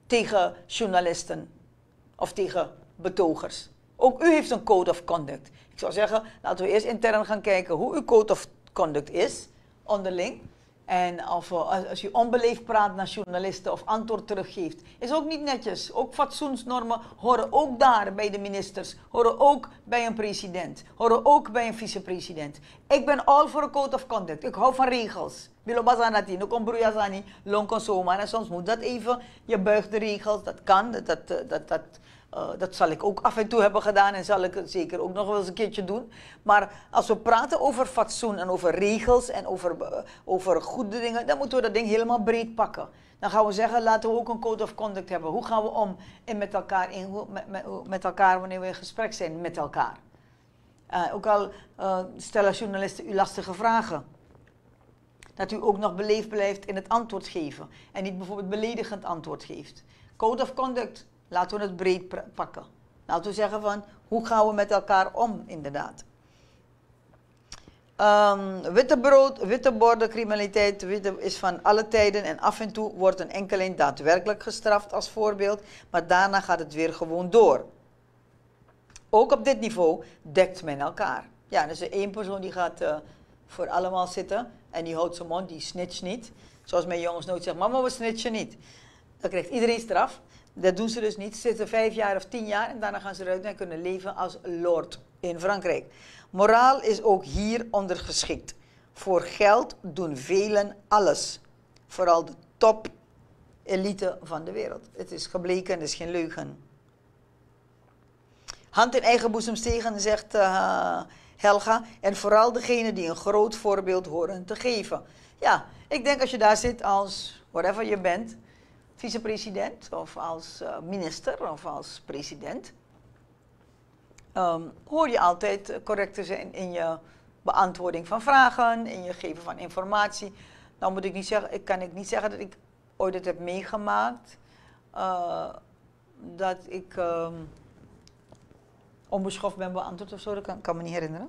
Speaker 2: tegen journalisten of tegen betogers. Ook u heeft een code of conduct. Ik zou zeggen, laten we eerst intern gaan kijken hoe uw code of conduct is, onderling. En of, als u onbeleefd praat naar journalisten of antwoord teruggeeft, is ook niet netjes. Ook fatsoensnormen horen ook daar bij de ministers, horen ook bij een president, horen ook bij een vicepresident. Ik ben all voor een code of conduct. Ik hou van regels. Bilobazanati, no kombruyazani, lonkon zomaar. En soms moet dat even, je buigt de regels, dat kan, dat, dat, dat, dat, uh, dat zal ik ook af en toe hebben gedaan en zal ik het zeker ook nog wel eens een keertje doen. Maar als we praten over fatsoen en over regels en over, uh, over goede dingen, dan moeten we dat ding helemaal breed pakken. Dan gaan we zeggen, laten we ook een code of conduct hebben. Hoe gaan we om in met, elkaar in, met, met, met elkaar wanneer we in gesprek zijn met elkaar? Uh, ook al uh, stellen journalisten u lastige vragen. Dat u ook nog beleefd blijft in het antwoord geven. En niet bijvoorbeeld beledigend antwoord geeft. Code of conduct, laten we het breed pakken. Laten we zeggen van, hoe gaan we met elkaar om inderdaad. Um, witte brood, witte borden, criminaliteit witte is van alle tijden. En af en toe wordt een enkeling daadwerkelijk gestraft als voorbeeld. Maar daarna gaat het weer gewoon door. Ook op dit niveau dekt men elkaar. Ja, dus er één persoon die gaat uh, voor allemaal zitten. En die houdt zijn mond, die snitcht niet. Zoals mijn jongens nooit zeggen, mama we snitchen niet. Dan krijgt iedereen straf. Dat doen ze dus niet. Ze zitten vijf jaar of tien jaar en daarna gaan ze eruit en kunnen leven als lord in Frankrijk. Moraal is ook hier ondergeschikt. Voor geld doen velen alles. Vooral de top elite van de wereld. Het is gebleken, het is geen leugen. Hand in eigen boezem stegen, zegt uh, Helga. En vooral degene die een groot voorbeeld horen te geven. Ja, ik denk als je daar zit als, whatever je bent, vicepresident of als uh, minister of als president, um, hoor je altijd correct te zijn in je beantwoording van vragen, in je geven van informatie. Nou moet ik niet zeggen, ik kan ik niet zeggen dat ik ooit het heb meegemaakt, uh, dat ik um, onbeschoft ben beantwoord of zo, dat kan, kan me niet herinneren.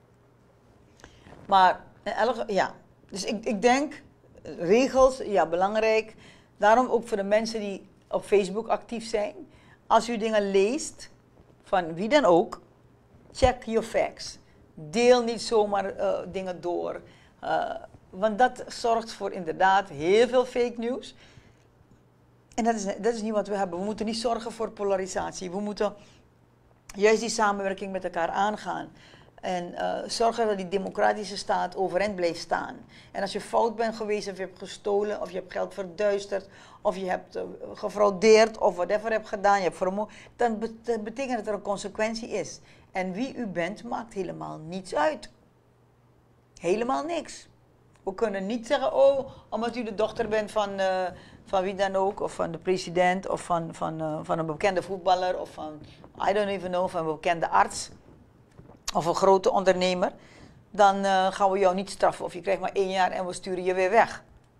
Speaker 2: Maar, ja, dus ik, ik denk, regels, ja, belangrijk. Daarom ook voor de mensen die op Facebook actief zijn. Als u dingen leest, van wie dan ook, check your facts. Deel niet zomaar uh, dingen door. Uh, want dat zorgt voor inderdaad heel veel fake news. En dat is, dat is niet wat we hebben. We moeten niet zorgen voor polarisatie. We moeten juist die samenwerking met elkaar aangaan. En uh, zorgen dat die democratische staat overeind blijft staan. En als je fout bent geweest, of je hebt gestolen, of je hebt geld verduisterd, of je hebt uh, gefraudeerd, of whatever hebt gedaan, je hebt vermoord, dan be dat betekent dat er een consequentie is. En wie u bent, maakt helemaal niets uit. Helemaal niks. We kunnen niet zeggen, oh, omdat u de dochter bent van, uh, van wie dan ook, of van de president, of van, van, uh, van een bekende voetballer, of van, I don't even know, van een bekende arts, of een grote ondernemer, dan uh, gaan we jou niet straffen. Of je krijgt maar één jaar en we sturen je weer weg.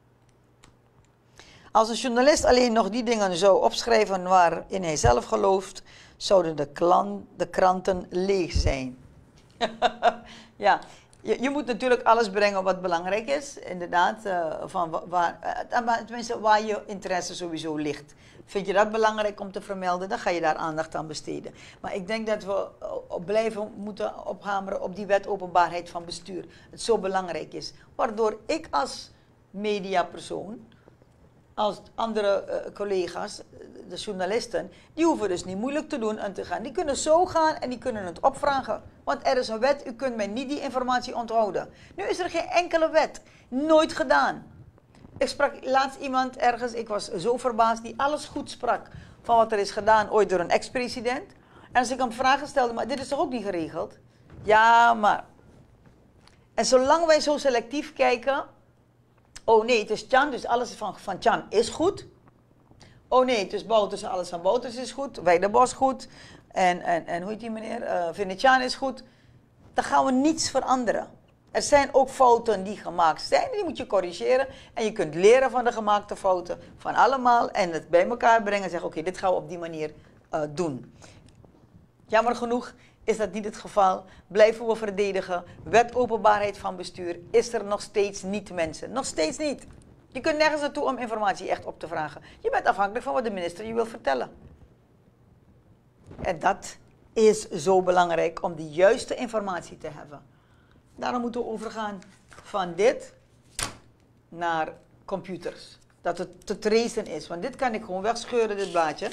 Speaker 2: Als een journalist alleen nog die dingen zou opschrijven waarin hij zelf gelooft, zouden de, klan, de kranten leeg zijn. Ja, je, je moet natuurlijk alles brengen wat belangrijk is. Inderdaad, uh, van waar, uh, tenminste waar je interesse sowieso ligt. Vind je dat belangrijk om te vermelden, dan ga je daar aandacht aan besteden. Maar ik denk dat we blijven moeten ophameren op die wet openbaarheid van bestuur. Het zo belangrijk is. Waardoor ik als mediapersoon, als andere uh, collega's, de journalisten, die hoeven dus niet moeilijk te doen en te gaan. Die kunnen zo gaan en die kunnen het opvragen. Want er is een wet, u kunt mij niet die informatie onthouden. Nu is er geen enkele wet. Nooit gedaan. Ik sprak laatst iemand ergens, ik was zo verbaasd, die alles goed sprak van wat er is gedaan ooit door een ex-president. En als ik hem vragen stelde, maar dit is toch ook niet geregeld? Ja, maar... En zolang wij zo selectief kijken, oh nee, het is Tjan, dus alles van, van Tjan is goed. Oh nee, het is Bouters, alles van Bouters is goed. Weidenbos goed. En, en, en hoe heet die meneer? Uh, Venetiaan is goed. Dan gaan we niets veranderen. Er zijn ook fouten die gemaakt zijn, die moet je corrigeren. En je kunt leren van de gemaakte fouten, van allemaal. En het bij elkaar brengen en zeggen, oké, okay, dit gaan we op die manier uh, doen. Jammer genoeg is dat niet het geval. Blijven we verdedigen. Wet openbaarheid van bestuur is er nog steeds niet, mensen. Nog steeds niet. Je kunt nergens naartoe om informatie echt op te vragen. Je bent afhankelijk van wat de minister je wil vertellen. En dat is zo belangrijk om de juiste informatie te hebben. Daarom moeten we overgaan van dit naar computers. Dat het te tracen is. Want dit kan ik gewoon wegscheuren, dit blaadje.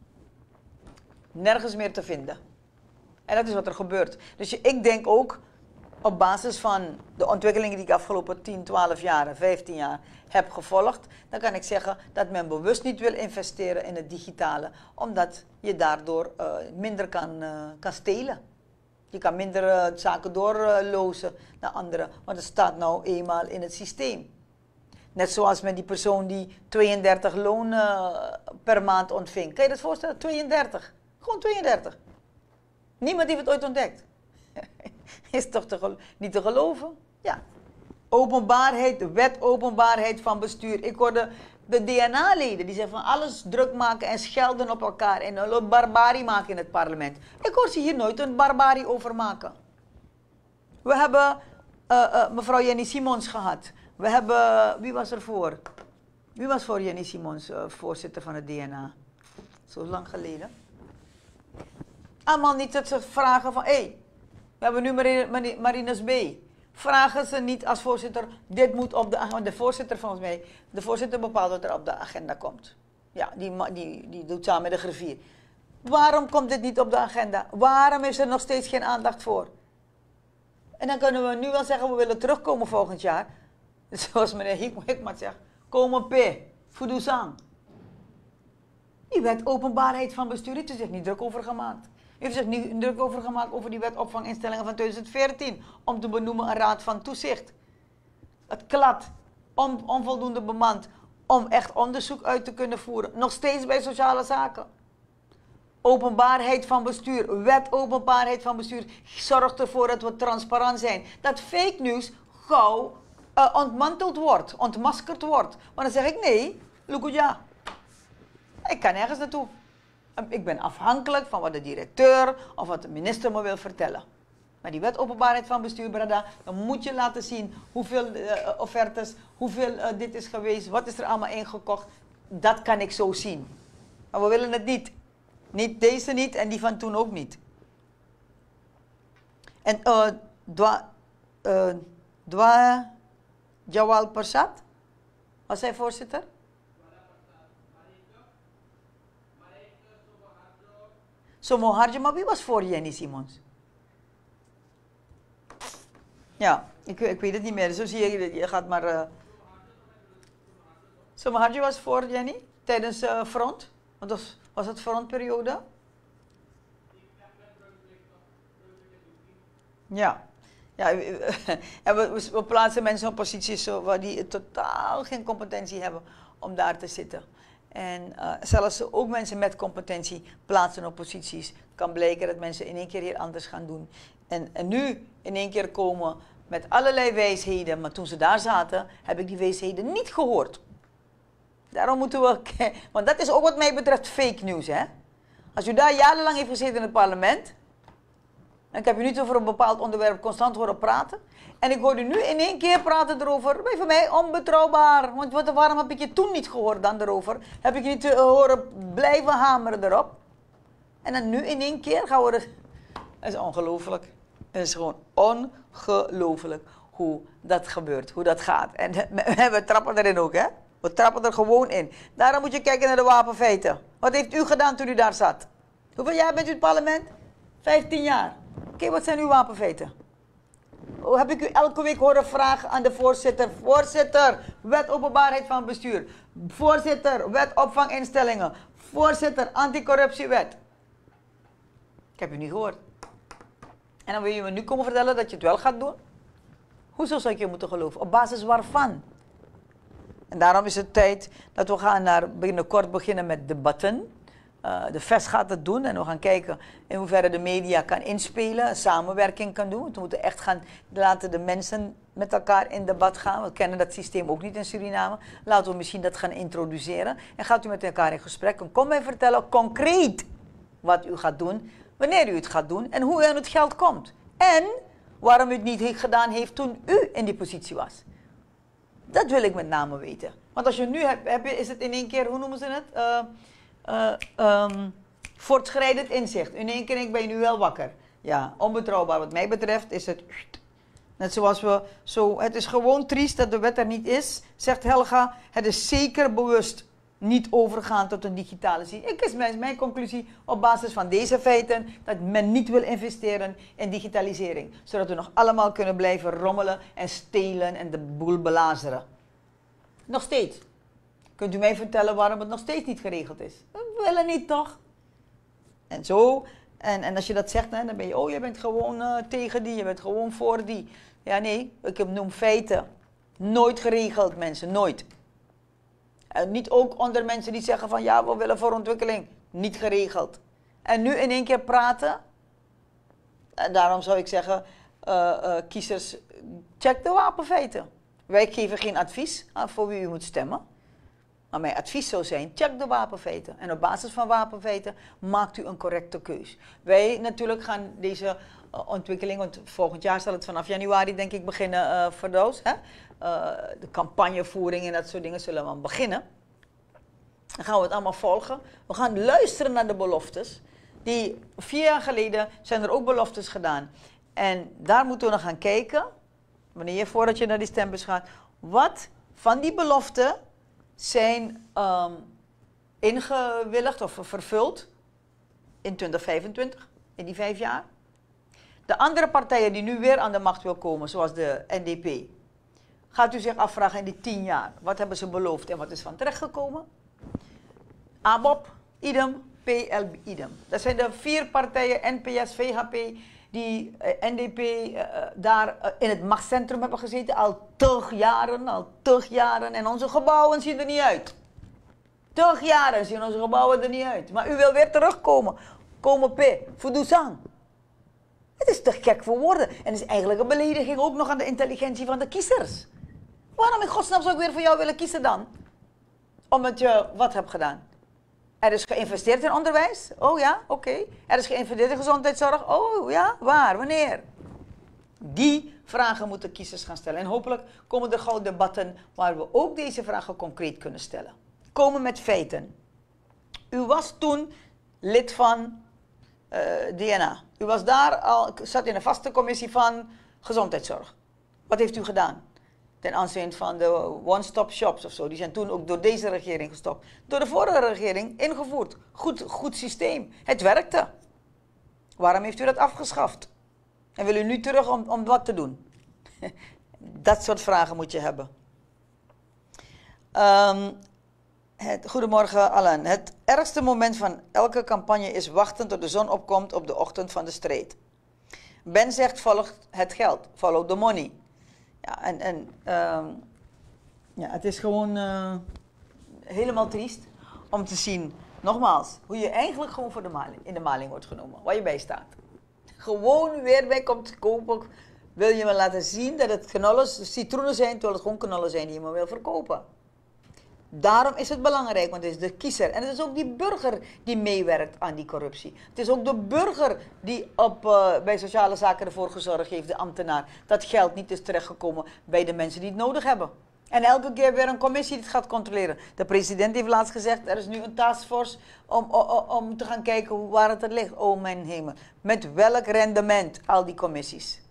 Speaker 2: Nergens meer te vinden. En dat is wat er gebeurt. Dus je, ik denk ook, op basis van de ontwikkelingen die ik afgelopen tien, twaalf jaar, vijftien jaar heb gevolgd, dan kan ik zeggen dat men bewust niet wil investeren in het digitale, omdat je daardoor uh, minder kan, uh, kan stelen. Je kan minder uh, zaken doorlozen uh, naar anderen, want het staat nou eenmaal in het systeem. Net zoals met die persoon die tweeëndertig loon uh, per maand ontving. Kan je dat voorstellen? tweeëndertig. Gewoon tweeëndertig. Niemand heeft het ooit ontdekt. Is toch te niet te geloven? Ja. Openbaarheid, de wet openbaarheid van bestuur. Ik hoorde de D N A-leden die zeggen van alles druk maken en schelden op elkaar en een barbarie maken in het parlement. Ik hoor ze hier nooit een barbarie over maken. We hebben uh, uh, mevrouw Jenny Simons gehad. We hebben, wie was er voor? Wie was voor Jenny Simons, uh, voorzitter van het D N A? Zo lang geleden. Allemaal niet dat ze vragen van, hé, hey, we hebben nu Marine, Marinus B. Vragen ze niet als voorzitter, dit moet op de agenda. De voorzitter volgens mij, de voorzitter bepaalt wat er op de agenda komt. Ja, die, die, die doet samen met de griffier. Waarom komt dit niet op de agenda? Waarom is er nog steeds geen aandacht voor? En dan kunnen we nu wel zeggen, we willen terugkomen volgend jaar. Zoals meneer Hikmat zegt, komen P, Fudusang. Die wet openbaarheid van bestuur heeft er zich niet druk over gemaakt. U heeft zich niet druk over gemaakt over die wet opvanginstellingen van twintig veertien. Om te benoemen een raad van toezicht. Het klad, on, onvoldoende bemand, om echt onderzoek uit te kunnen voeren. Nog steeds bij sociale zaken. Openbaarheid van bestuur, wet openbaarheid van bestuur, zorgt ervoor dat we transparant zijn. Dat fake news gauw uh, ontmanteld wordt, ontmaskerd wordt. Maar dan zeg ik nee, Lukuja. Ik kan nergens naartoe. Ik ben afhankelijk van wat de directeur of wat de minister me wil vertellen. Maar die wet openbaarheid van bestuur, Brada, dan moet je laten zien hoeveel uh, offertes, hoeveel uh, dit is geweest, wat is er allemaal ingekocht. Dat kan ik zo zien. Maar we willen het niet. Niet deze niet en die van toen ook niet. En uh, Dwa, uh, Dwa Jawal Persat, was hij voorzitter? Somoharjo, maar wie was voor Jenny Simons? Ja, ik, ik weet het niet meer. Zo zie je, je gaat maar... Uh... Somoharjo was voor Jenny tijdens uh, front. Want was, was het frontperiode? Ja. Ja, en we, we plaatsen mensen op posities waar die totaal geen competentie hebben om daar te zitten. En uh, zelfs ook mensen met competentie plaatsen op posities. Kan blijken dat mensen in één keer hier anders gaan doen. En, en nu in één keer komen met allerlei wijsheden. Maar toen ze daar zaten, heb ik die wijsheden niet gehoord. Daarom moeten we... Want dat is ook wat mij betreft fake news, hè. Als u daar jarenlang heeft gezeten in het parlement... En ik heb u niet over een bepaald onderwerp constant horen praten. En ik hoor u nu in één keer praten erover. Bij voor mij onbetrouwbaar. Want wat, waarom heb ik je toen niet gehoord dan erover? Heb ik je niet uh, horen blijven hameren erop? En dan nu in één keer gaan we... Er... Dat is ongelooflijk. Het is gewoon ongelooflijk hoe dat gebeurt. Hoe dat gaat. En we trappen erin ook, hè. We trappen er gewoon in. Daarom moet je kijken naar de wapenfeiten. Wat heeft u gedaan toen u daar zat? Hoeveel jaar bent u in het parlement? vijftien jaar. Oké, okay, wat zijn uw wapenfeiten? Oh, heb ik u elke week horen vragen aan de voorzitter. Voorzitter, wet openbaarheid van bestuur. Voorzitter, wet opvanginstellingen. Voorzitter, anticorruptiewet. Ik heb u niet gehoord. En dan wil je me nu komen vertellen dat je het wel gaat doen? Hoezo zou ik je moeten geloven? Op basis waarvan? En daarom is het tijd dat we gaan naar binnenkort beginnen met debatten. Uh, de V E S gaat het doen en we gaan kijken in hoeverre de media kan inspelen, samenwerking kan doen. We moeten echt gaan laten de mensen met elkaar in debat gaan. We kennen dat systeem ook niet in Suriname. Laten we misschien dat gaan introduceren. En gaat u met elkaar in gesprek en kom mij vertellen concreet wat u gaat doen, wanneer u het gaat doen en hoe u aan het geld komt. En waarom u het niet gedaan heeft toen u in die positie was. Dat wil ik met name weten. Want als je nu hebt, heb je, is het in één keer, hoe noemen ze het? Uh, uh, um, voortschrijdend inzicht. In één keer ben je nu wel wakker. Ja, onbetrouwbaar. Wat mij betreft is het... Net zoals we zo... Het is gewoon triest dat de wet er niet is, zegt Helga. Het is zeker bewust niet overgaan tot een digitale systeem. Ik is mijn, mijn conclusie op basis van deze feiten dat men niet wil investeren in digitalisering. Zodat we nog allemaal kunnen blijven rommelen en stelen en de boel belazeren. Nog steeds. Kunt u mij vertellen waarom het nog steeds niet geregeld is? We willen niet toch? En zo... En, en als je dat zegt, hè, dan ben je, oh, je bent gewoon uh, tegen die, je bent gewoon voor die. Ja, nee, ik noem feiten. Nooit geregeld, mensen, nooit. En niet ook onder mensen die zeggen van, ja, we willen voor ontwikkeling. Niet geregeld. En nu in één keer praten. En daarom zou ik zeggen, uh, uh, kiezers, check de wapenfeiten. Wij geven geen advies aan voor wie u moet stemmen. Maar mijn advies zou zijn, check de wapenfeiten. En op basis van wapenfeiten maakt u een correcte keus. Wij natuurlijk gaan deze uh, ontwikkeling, want volgend jaar zal het vanaf januari denk ik beginnen, uh, voor those, hè? Uh, de campagnevoering en dat soort dingen zullen we beginnen. Dan gaan we het allemaal volgen. We gaan luisteren naar de beloftes. Die vier jaar geleden zijn er ook beloftes gedaan. En daar moeten we nog gaan kijken, wanneer je voordat je naar die stembus gaat, wat van die beloften zijn um, ingewilligd of vervuld in twintig vijfentwintig, in die vijf jaar. De andere partijen die nu weer aan de macht wil komen, zoals de N D P, gaat u zich afvragen in die tien jaar, wat hebben ze beloofd en wat is van terechtgekomen? A B O P, idem, P L, idem. Dat zijn de vier partijen, N P S, V H P, die uh, N D P uh, daar uh, in het machtscentrum hebben gezeten, al tig jaren, al tig jaren. En onze gebouwen zien er niet uit. Tig jaren zien onze gebouwen er niet uit. Maar u wil weer terugkomen. Komen P, Fudusang. Het is te gek voor woorden. En het is eigenlijk een belediging ook nog aan de intelligentie van de kiezers. Waarom in godsnaam zou ik weer voor jou willen kiezen dan? Omdat je wat hebt gedaan. Er is geïnvesteerd in onderwijs. Oh ja, oké. Okay. Er is geïnvesteerd in gezondheidszorg. Oh ja, waar, wanneer? Die vragen moeten kiezers gaan stellen. En hopelijk komen er gauw debatten waar we ook deze vragen concreet kunnen stellen. Komen met feiten. U was toen lid van uh, D N A. U was daar al, zat in een vaste commissie van gezondheidszorg. Wat heeft u gedaan? Ten aanzien van de one-stop shops of zo. Die zijn toen ook door deze regering gestopt. Door de vorige regering ingevoerd. Goed, goed systeem. Het werkte. Waarom heeft u dat afgeschaft? En wil u nu terug om, om wat te doen? Dat soort vragen moet je hebben. Um, het, goedemorgen Alan. Het ergste moment van elke campagne is wachten tot de zon opkomt op de ochtend van de strijd. Ben zegt volg het geld. Follow the money. Ja, en, en um, ja, het is gewoon uh, helemaal triest om te zien, nogmaals, hoe je eigenlijk gewoon voor de maling, in de maling wordt genomen, waar je bij staat. Gewoon weer bij komt kopen, wil je me laten zien dat het knollen, citroenen zijn, terwijl het gewoon knollen zijn die je me wil verkopen. Daarom is het belangrijk, want het is de kiezer. En het is ook die burger die meewerkt aan die corruptie. Het is ook de burger die op, uh, bij sociale zaken ervoor gezorgd heeft, de ambtenaar, dat geld niet is terechtgekomen bij de mensen die het nodig hebben. En elke keer weer een commissie die het gaat controleren. De president heeft laatst gezegd, er is nu een taskforce om, om, om te gaan kijken hoe, waar het er ligt. Oh mijn hemel. Met welk rendement, al die commissies.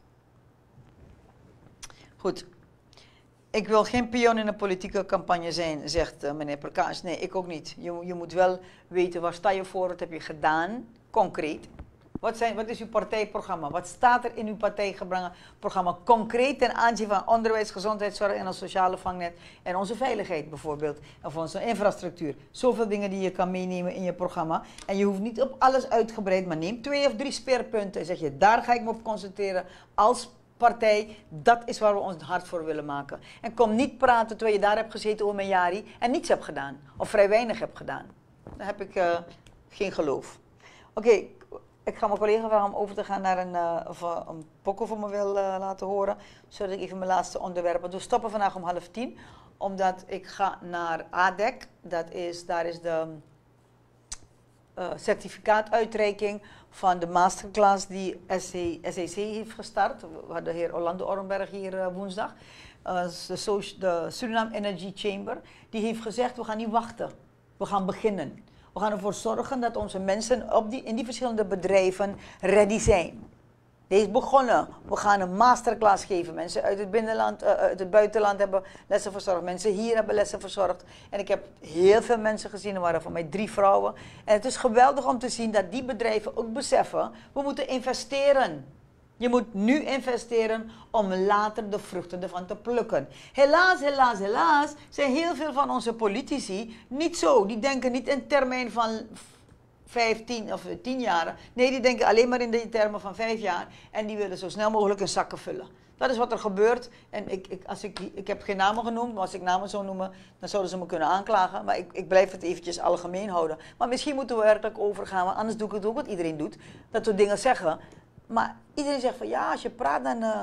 Speaker 2: Goed. Ik wil geen pion in een politieke campagne zijn, zegt uh, meneer Prakash. Nee, ik ook niet. Je, je moet wel weten, waar sta je voor, wat heb je gedaan, concreet. Wat, zijn, wat is uw partijprogramma? Wat staat er in uw partijprogramma concreet ten aanzien van onderwijs, gezondheidszorg en een sociale vangnet en onze veiligheid bijvoorbeeld, of onze infrastructuur. Zoveel dingen die je kan meenemen in je programma. En je hoeft niet op alles uitgebreid, maar neem twee of drie speerpunten en zeg je, daar ga ik me op concentreren als partij, dat is waar we ons hard voor willen maken. En kom niet praten terwijl je daar hebt gezeten om een jaar en niets hebt gedaan. Of vrij weinig hebt gedaan. Dan heb ik uh, geen geloof. Oké, okay, ik ga mijn collega vragen om over te gaan naar een, uh, of, uh, een pokoe voor me wil uh, laten horen. Zodat ik even mijn laatste onderwerpen. We stoppen vandaag om half tien. Omdat ik ga naar A D E C. Dat is, daar is de uh, certificaatuitreiking van de masterclass die S E C heeft gestart. We hadden de heer Orlando Ornberg hier uh, woensdag. Uh, de, de Suriname Energy Chamber. Die heeft gezegd, we gaan niet wachten. We gaan beginnen. We gaan ervoor zorgen dat onze mensen op die, in die verschillende bedrijven ready zijn. Deze is begonnen. We gaan een masterclass geven. Mensen uit het binnenland, uh, uit het buitenland hebben lessen verzorgd. Mensen hier hebben lessen verzorgd. En ik heb heel veel mensen gezien. Er waren voor mij drie vrouwen. En het is geweldig om te zien dat die bedrijven ook beseffen, we moeten investeren. Je moet nu investeren om later de vruchten ervan te plukken. Helaas, helaas, helaas zijn heel veel van onze politici niet zo. Die denken niet in termijn van vijftien of tien jaar. Nee, die denken alleen maar in de termen van vijf jaar. En die willen zo snel mogelijk hun zakken vullen. Dat is wat er gebeurt. En ik, ik, als ik, ik heb geen namen genoemd, maar als ik namen zou noemen, dan zouden ze me kunnen aanklagen. Maar ik, ik blijf het eventjes algemeen houden. Maar misschien moeten we er ook overgaan, want anders doe ik het ook wat iedereen doet. Dat we dingen zeggen. Maar iedereen zegt van ja, als je praat dan, uh,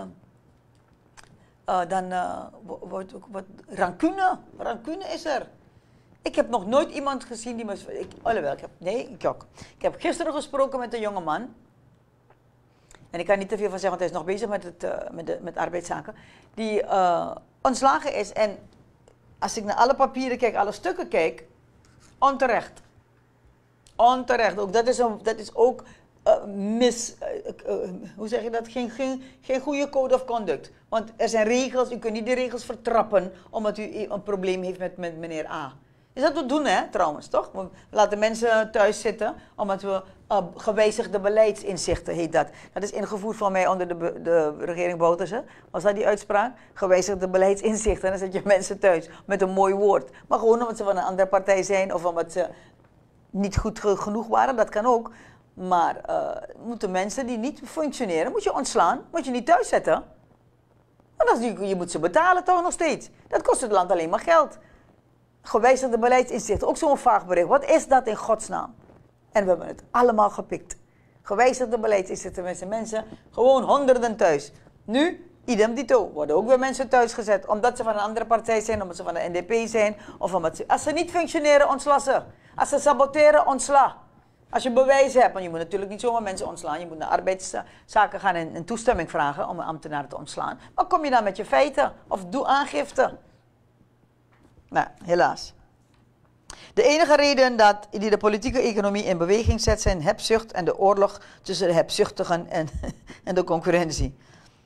Speaker 2: uh, dan uh, wordt ook wat rancune. Rancune is er. Ik heb nog nooit iemand gezien die me... Ik, alhoewel, ik heb, nee, ik ook. Ik heb gisteren gesproken met een jonge man. En ik kan niet te veel van zeggen, want hij is nog bezig met, het, uh, met, de, met arbeidszaken. Die uh, ontslagen is. En als ik naar alle papieren kijk, alle stukken kijk, onterecht. Onterecht. Ook dat is, een, dat is ook uh, mis... Uh, uh, hoe zeg je dat? Geen, geen, geen goede code of conduct. Want er zijn regels, u kunt niet de regels vertrappen omdat u een probleem heeft met, met meneer A. Is dat wat we doen, hè, trouwens, toch? We laten mensen thuis zitten, omdat we uh, gewijzigde beleidsinzichten, heet dat. Dat is ingevoerd van mij onder de, de regering Bouterse. Was dat die uitspraak? Gewijzigde beleidsinzichten. Dan zet je mensen thuis met een mooi woord. Maar gewoon omdat ze van een andere partij zijn of omdat ze niet goed genoeg waren, dat kan ook. Maar uh, moeten mensen die niet functioneren, moet je ontslaan, moet je niet thuis zetten. Want als je, je moet ze betalen toch nog steeds. Dat kost het land alleen maar geld. Gewijzigde beleidsinzichten, ook zo'n vaag bericht. Wat is dat in godsnaam? En we hebben het allemaal gepikt. Gewijzigde beleidsinzichten, mensen, mensen, gewoon honderden thuis. Nu, idem dito, worden ook weer mensen thuis gezet, omdat ze van een andere partij zijn, omdat ze van de N D P zijn, of omdat ze, als ze niet functioneren, ontsla ze. Als ze saboteren, ontsla. Als je bewijzen hebt, want je moet natuurlijk niet zomaar mensen ontslaan, je moet naar arbeidszaken gaan en een toestemming vragen om een ambtenaar te ontslaan. Maar kom je dan met je feiten, of doe aangifte. Nou, helaas. De enige reden dat die de politieke economie in beweging zet zijn hebzucht en de oorlog tussen de hebzuchtigen en, en de concurrentie.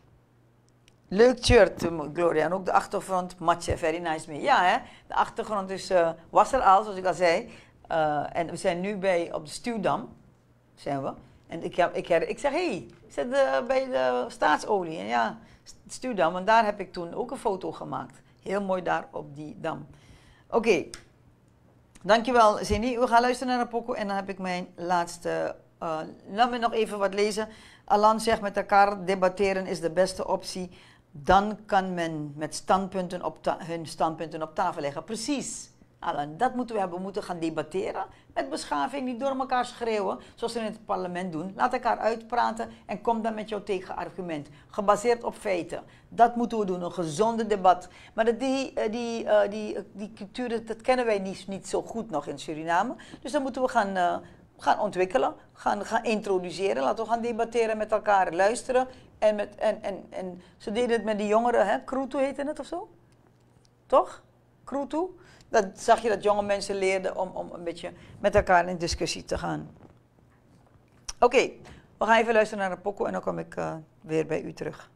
Speaker 2: Leuk shirt, Gloria. En ook de achtergrond, matje, very nice mee. Ja, hè? De achtergrond is, uh, was er al, zoals ik al zei. Uh, en we zijn nu bij, op de Stuwdam, zijn we. En ik, heb, ik, her, ik zeg, hé, hey, ik zit uh, bij de staatsolie. En ja, Stuwdam, en daar heb ik toen ook een foto gemaakt. Heel mooi daar op die dam. Oké, okay. Dankjewel Zeni. We gaan luisteren naar een pokoe en dan heb ik mijn laatste... Uh, laat me nog even wat lezen. Alan zegt, met elkaar debatteren is de beste optie. Dan kan men met standpunten op hun standpunten op tafel leggen. Precies, Alan. Dat moeten we hebben. We moeten gaan debatteren met beschaving. Niet door elkaar schreeuwen, zoals ze in het parlement doen. Laat elkaar uitpraten en kom dan met jouw tegenargument. Gebaseerd op feiten. Dat moeten we doen, een gezonde debat. Maar dat die, die, uh, die, die cultuur, dat, dat kennen wij niet, niet zo goed nog in Suriname. Dus dan moeten we gaan, uh, gaan ontwikkelen, gaan, gaan introduceren. Laten we gaan debatteren met elkaar, luisteren. En, met, en, en, en ze deden het met die jongeren, hè? Krutu heette het of zo? Toch? Krutu? Dat zag je dat jonge mensen leerden om, om een beetje met elkaar in discussie te gaan. Oké, okay, we gaan even luisteren naar een pokoe en dan kom ik uh, weer bij u terug.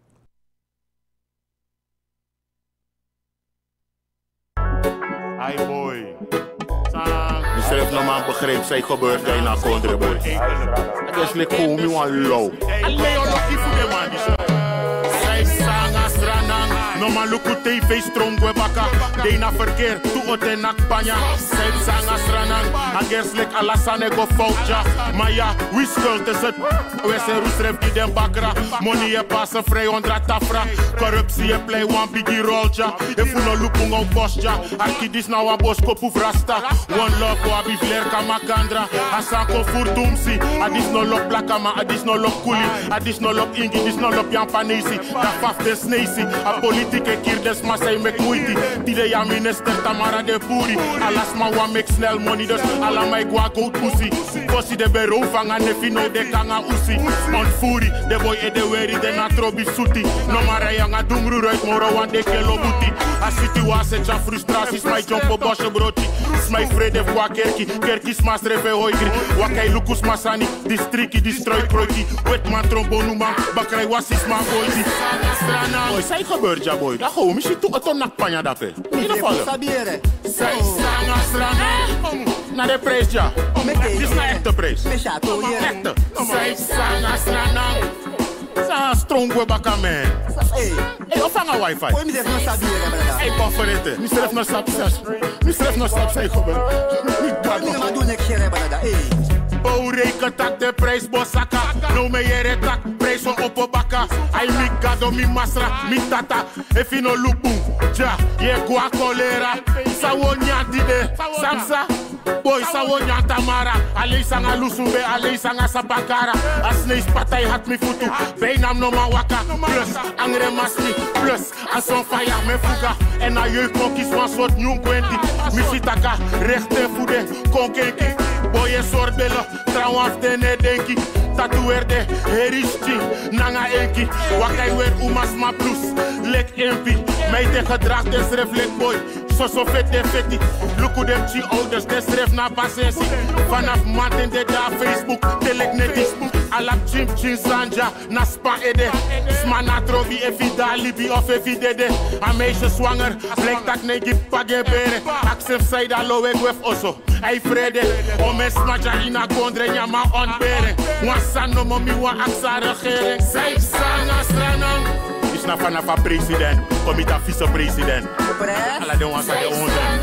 Speaker 3: Hi boy. Je schrijft nog maar een begreep, zij gebeurt jij naar Kondre boy. Ik is like hoe me one low. Alleen al nog die voeden man. Zij sanga stranang. No man look at T V strong we baka. Dena verkeer, tu ote nak panya. Zij sanga stranang. Agers like Alassane go foutja. Maar ja, wie schuld is het? We zijn roesref die den bakra. Money je passen vrij onder tafra. Corruptie je play one biggie rolja. If you no look on bosja. Arki dis nou a bos kopu vrasta. One love go abi flair kamakandra. Asanko furtumsi. Adis no lop plakama, adis no lop kuli. Adis no lop ingi, adis no lop yampanesi. Da faf de snesi. A politie Titi ke kirdes maar zij mek moeiti. Tide ja minister Tamara de Puri. Alas ma wa mek snel money dus ala mij gwa goat pussy. Bossi de bureau vanga nefino de kanga usi. On furi de boy e de weri de na trobi suti. No mara yanga dungru ruit moro wan de kelo buti. A situatie ja frustraties my jump op bosje broti. Smij vrede voor kerki, kerki smas reve hoigri. Wakai lukus masani, distriki destroy proiki. Wetman trombonu man, bakrai wasis man boyti. Boy, zij gebeurt ja boy. Dat gewoon, misschien toe het onak panja dat pe. In ieder geval. Zij sanga strana. Na de prijs ja. Dit is na echte prijs. Echte. Zij sanga strana. Sa strong we baka man. Hey, hey, ofanga wifi. Oi, mi def no sabiere, brada. Hey, bufferete. Mi stref no sap sas. Mi stref no sap sai gebeurt. Mi gato. Mi ma doen ik here, brada. Hey. Oh, reken tak de prijs bosaka. No me yere tak prijs op op baka. Ay mi gado mi masra mi tata. If you no lupu, ja ye gua kolera. Sawonya dide samsa. Boy sawonya tamara. Ali sanga lusumbe ali sanga sapakara. Asneis patay hat mi futu. Beinam no ma waka. Plus angre masmi. Plus as on fire me fuga. En na je kokis van soort nieuw kwenti. Mi sitaka rechte voede konkenki. Boy e sorbelo, trouwens de ne denki. Tatuerde, heristi, nanga enki. Wakai weer umas ma plus, lek empi. Mij te gedrag des reflect boy, so so vet de fetti. Luku dem chi ouders, des ref na pasensi. Vanaf maanden de da Facebook, telek netis. Alap chim chin sanja, na spa ede. Smana trobi efi da libi of efi dede. A meisje zwanger, blek tak ne gip page bere. Aksef saida lo weg wef oso. Ay vrede, omes maja ina kondre nyama onbere. Wansan no momi wa aksa regering. Zij sanga stranang. Is na vanaf a president, komita vice-president. Alla den wansa de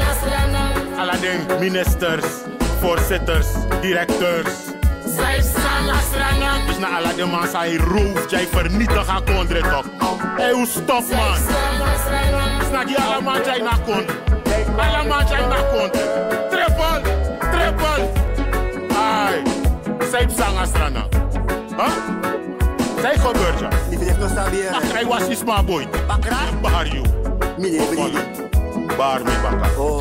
Speaker 3: onder. Alla den ministers, voorzitters, directeurs. Zij sanga stranang. Is na alla den wansa hij roof, jij vernietig a kondre toch. Hey, hoe stop man. Is na die allemaal jij na kondre. Allemaal jij na kondre. Triple, triple. Ai, zij sanga strana. Huh? Zij gebeurt ja. Bakrai was is maar boy. Bakrai? Bahar you. Mide, mide. Bahar me baka. Oh.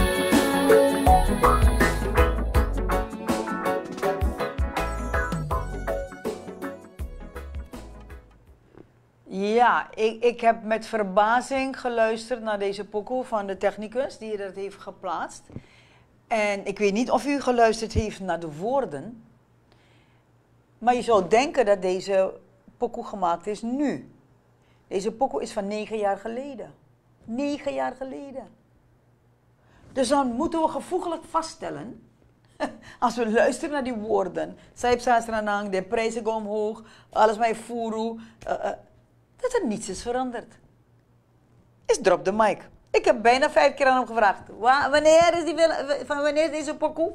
Speaker 2: Ja, ik, ik heb met verbazing geluisterd naar deze pokoe van de technicus die dat heeft geplaatst. En ik weet niet of u geluisterd heeft naar de woorden. Maar je zou denken dat deze pokoe gemaakt is nu. Deze pokoe is van negen jaar geleden. Negen jaar geleden. Dus dan moeten we gevoeglijk vaststellen, als we luisteren naar die woorden, Saip Sastranang, de prijzen gaan omhoog, alles met furu, uh, uh, dat er niets is veranderd. Is drop de mic. Ik heb bijna vijf keer aan hem gevraagd, Wa wanneer is die, van wanneer is deze pokoe?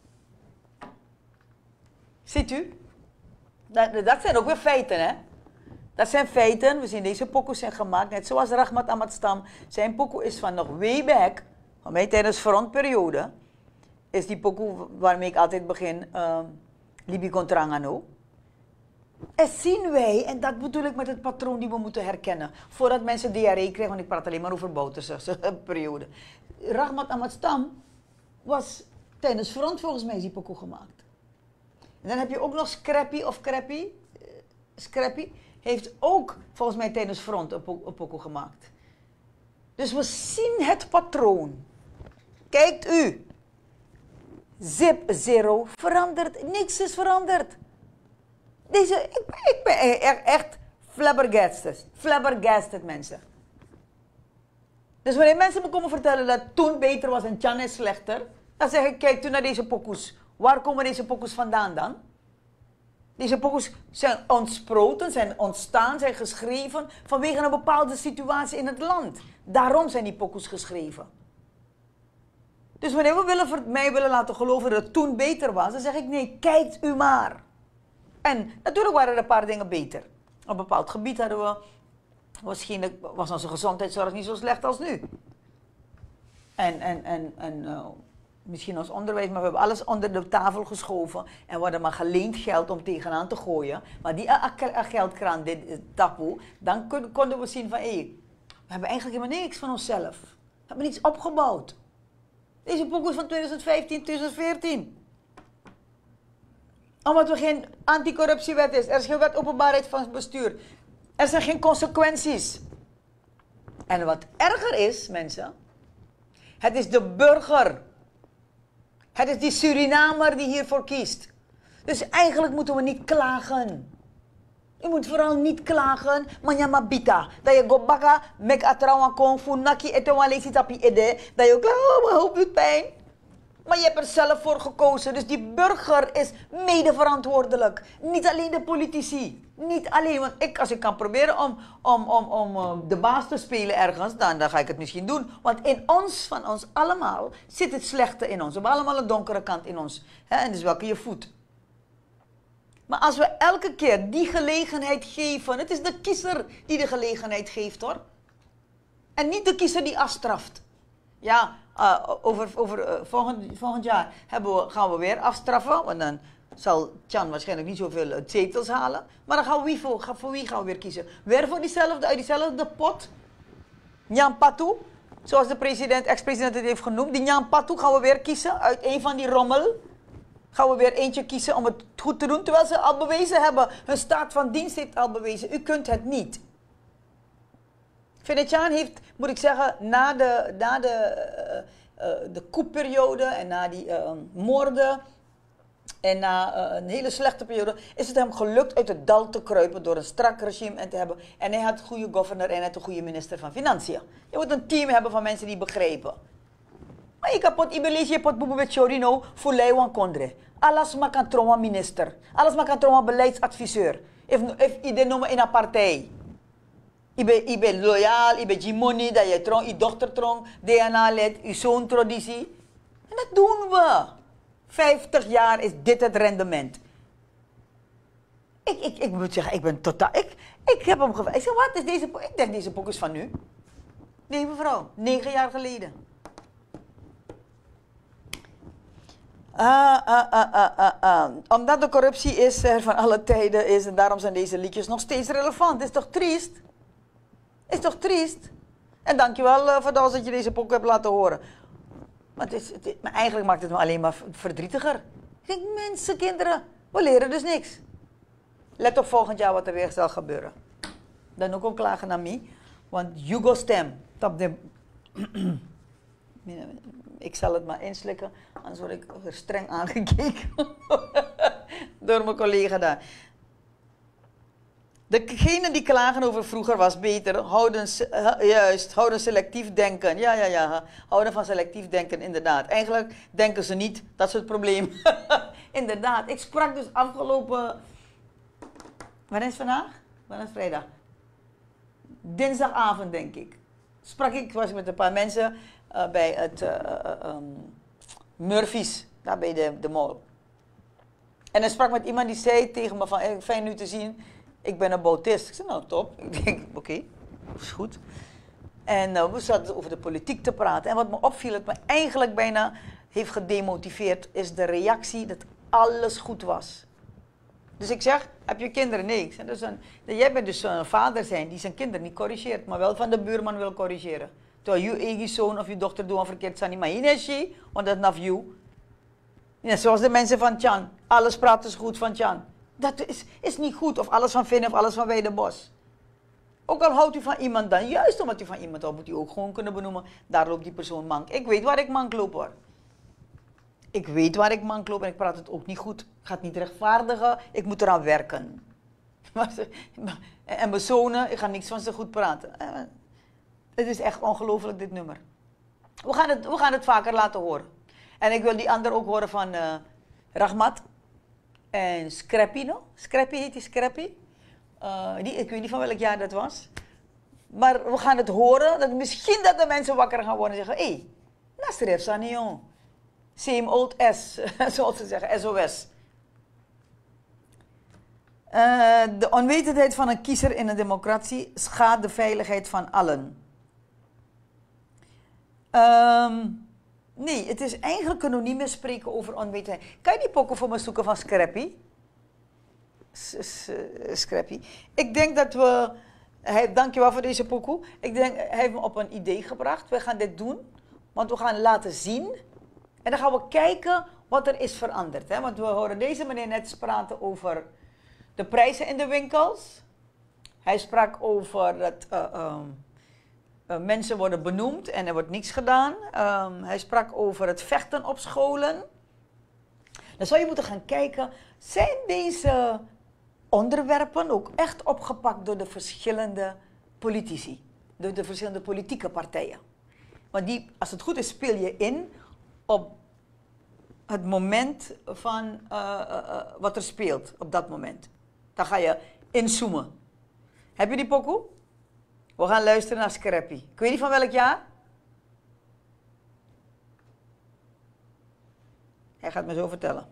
Speaker 2: Ziet u? Dat, dat zijn ook weer feiten, hè? Dat zijn feiten. We zien deze pokoes zijn gemaakt, net zoals Rahmat Ahmad Stam. Zijn pokoe is van nog way back, van mij tijdens de frontperiode, is die pokoe waarmee ik altijd begin, uh, Libi Contrangano. En zien wij, en dat bedoel ik met het patroon die we moeten herkennen, voordat mensen diarree krijgen, want ik praat alleen maar over Bouterse periode. Rahmat Ahmad Stam was tijdens front volgens mij die pokoe gemaakt. En dan heb je ook nog Scrappy of Crappy. Uh, Scrappy heeft ook volgens mij tijdens front een, po een pokoe gemaakt. Dus we zien het patroon. Kijkt u. Zip Zero verandert. Niks is veranderd. Deze, ik, ik ben echt, echt flabbergasted. Flabbergasted mensen. Dus wanneer mensen me komen vertellen dat toen beter was en Tjan is slechter, dan zeg ik, kijk u naar deze pokoes. Waar komen deze pokoes vandaan dan? Deze pokoes zijn ontsproten, zijn ontstaan, zijn geschreven vanwege een bepaalde situatie in het land. Daarom zijn die pokoes geschreven. Dus wanneer we willen, mij willen laten geloven dat het toen beter was, dan zeg ik nee, kijkt u maar. En natuurlijk waren er een paar dingen beter. Op een bepaald gebied hadden we, waarschijnlijk was onze gezondheidszorg niet zo slecht als nu. En, en, en, en uh, misschien ons onderwijs, maar we hebben alles onder de tafel geschoven. En we hadden maar geleend geld om tegenaan te gooien. Maar die geldkraan, dit taboe, dan konden we zien van, hé, hey, We hebben eigenlijk helemaal niks van onszelf. We hebben niets opgebouwd. Deze pokoe is van twintig vijftien, twintig veertien. Omdat er geen anticorruptiewet is. Er is geen wet openbaarheid van bestuur. Er zijn geen consequenties. En wat erger is, mensen. Het is de burger. Het is die Surinamer die hiervoor kiest. Dus eigenlijk moeten we niet klagen. Je moet vooral niet klagen, maar je mabita. Dat je go baka, mek atrawa kong fu naki etewa lesi tapi ede. Dat je klaagt, oh, mijn hoofd doet pijn. Maar je hebt er zelf voor gekozen. Dus die burger is mede verantwoordelijk. Niet alleen de politici. Niet alleen, want ik, als ik kan proberen om, om, om, om uh, de baas te spelen ergens, dan, dan ga ik het misschien doen. Want in ons, van ons allemaal, zit het slechte in ons. We hebben allemaal een donkere kant in ons. Hè? En dus welke je voedt. Maar als we elke keer die gelegenheid geven, het is de kiezer die de gelegenheid geeft hoor. En niet de kiezer die afstraft. Ja, uh, over, over uh, volgend, volgend jaar hebben we, gaan we weer afstraffen, want dan zal Tjan waarschijnlijk niet zoveel uh, zetels halen. Maar dan gaan we wie voor, gaan, voor wie gaan we weer kiezen? Weer voor diezelfde, uit diezelfde pot. Nyan Patu, zoals de president, ex-president het heeft genoemd. Die Nyan Patu gaan we weer kiezen uit een van die rommel. Gaan we weer eentje kiezen om het goed te doen, terwijl ze al bewezen hebben. Hun staat van dienst heeft al bewezen. U kunt het niet. Venetiaan heeft, moet ik zeggen, na de, na de, uh, uh, de coupperiode en na die uh, moorden en na uh, een hele slechte periode, is het hem gelukt uit het dal te kruipen door een strak regime en te hebben. En hij had een goede governor en hij had een goede minister van Financiën. Je moet een team hebben van mensen die begrijpen. Maar je kapot ibelees je pot boebo met Chorino voor Leiwan Kondre. Alles maar kan trouwen minister. Alles maar kan trouwen beleidsadviseur. If iedereen noemen in een partij. Je bent loyaal, je bent je money, dat je trouw, je dochter trouw, D N A lid, je zoon traditie. En dat doen we. vijftig jaar is dit het rendement. Ik, ik, ik moet zeggen, ik ben totaal. Ik, ik heb hem gevraagd. Ik zeg, wat is deze? Ik denk, deze boek is van nu. Nee, mevrouw, negen jaar geleden. Ah, ah, ah, ah, ah, ah. Omdat de corruptie is er van alle tijden is en daarom zijn deze liedjes nog steeds relevant. Is toch triest? Is toch triest? En dankjewel uh, voor dat je deze pokoe hebt laten horen. Maar, het is, het is, maar eigenlijk maakt het me alleen maar verdrietiger. Ik denk, mensen, kinderen, we leren dus niks. Let op volgend jaar wat er weer zal gebeuren. Dan ook ook klagen naar mij. Want Hugo stem. Top de... Ik zal het maar inslikken, anders word ik er streng aangekeken door mijn collega daar. Degenen die klagen over vroeger was beter, houden, juist, houden selectief denken. Ja, ja, ja, houden van selectief denken, inderdaad. Eigenlijk denken ze niet, dat is het probleem. Inderdaad, ik sprak dus afgelopen, wanneer is het vandaag? Wanneer is het vrijdag? Dinsdagavond denk ik. Sprak ik, was ik met een paar mensen uh, bij het uh, uh, um, Murphy's, daar bij de, de mall. En hij sprak met iemand die zei tegen me van, hey, fijn nu te zien, ik ben een bautist. Ik zei, nou top. Ik denk, oké, okay, is goed. En uh, we zaten over de politiek te praten. En wat me opviel, wat me eigenlijk bijna heeft gedemotiveerd, is de reactie dat alles goed was. Dus ik zeg, heb je kinderen? Nee. Ik zeg, dus een, jij bent dus een vader zijn die zijn kinderen niet corrigeert, maar wel van de buurman wil corrigeren. Terwijl je eigen zoon of je dochter doet een verkeerd zijn, maar je is want dat is naar you. Ja, zoals de mensen van Tjan. Alles praten ze goed van Tjan. Dat is, is niet goed. Of alles van Vin of alles van Weidenbos. Ook al houdt u van iemand dan, juist omdat u van iemand houdt, moet u ook gewoon kunnen benoemen, daar loopt die persoon mank. Ik weet waar ik mank loop hoor. Ik weet waar ik mank loop en ik praat het ook niet goed. Ik ga het niet rechtvaardigen, ik moet eraan werken. En mijn zonen, ik ga niks van ze goed praten. Het is echt ongelooflijk dit nummer. We gaan het, we gaan het vaker laten horen. En ik wil die ander ook horen van uh, Rahmat. En Scrappy, no? Scrappy heet die Scrappy. Uh, die, ik weet niet van welk jaar dat was. Maar we gaan het horen. Dat misschien dat de mensen wakker gaan worden en zeggen, hé, hey, Nasref Sanion. Same old S, zoals ze zeggen, S O S. Uh, de onwetendheid van een kiezer in een democratie schaadt de veiligheid van allen. Um, nee, het is eigenlijk kunnen we niet meer spreken over onwetendheid. Kan je die pokken voor me zoeken van Scrappy? Scrappy. Ik denk dat we Hij, dankjewel voor deze pokoe. Ik denk, hij heeft me op een idee gebracht. We gaan dit doen, want we gaan laten zien. En dan gaan we kijken wat er is veranderd. Hè? Want we horen deze meneer net praten over de prijzen in de winkels. Hij sprak over dat uh, um, uh, mensen worden benoemd en er wordt niets gedaan. Um, hij sprak over het vechten op scholen. Dan zou je moeten gaan kijken, zijn deze onderwerpen ook echt opgepakt door de verschillende politici, door de verschillende politieke partijen. Want die, als het goed is, speel je in op het moment van uh, uh, uh, wat er speelt op dat moment. Dan ga je inzoomen. Heb je die pokoe? We gaan luisteren naar Scrappy. Ik weet niet van welk jaar? Hij gaat me zo vertellen.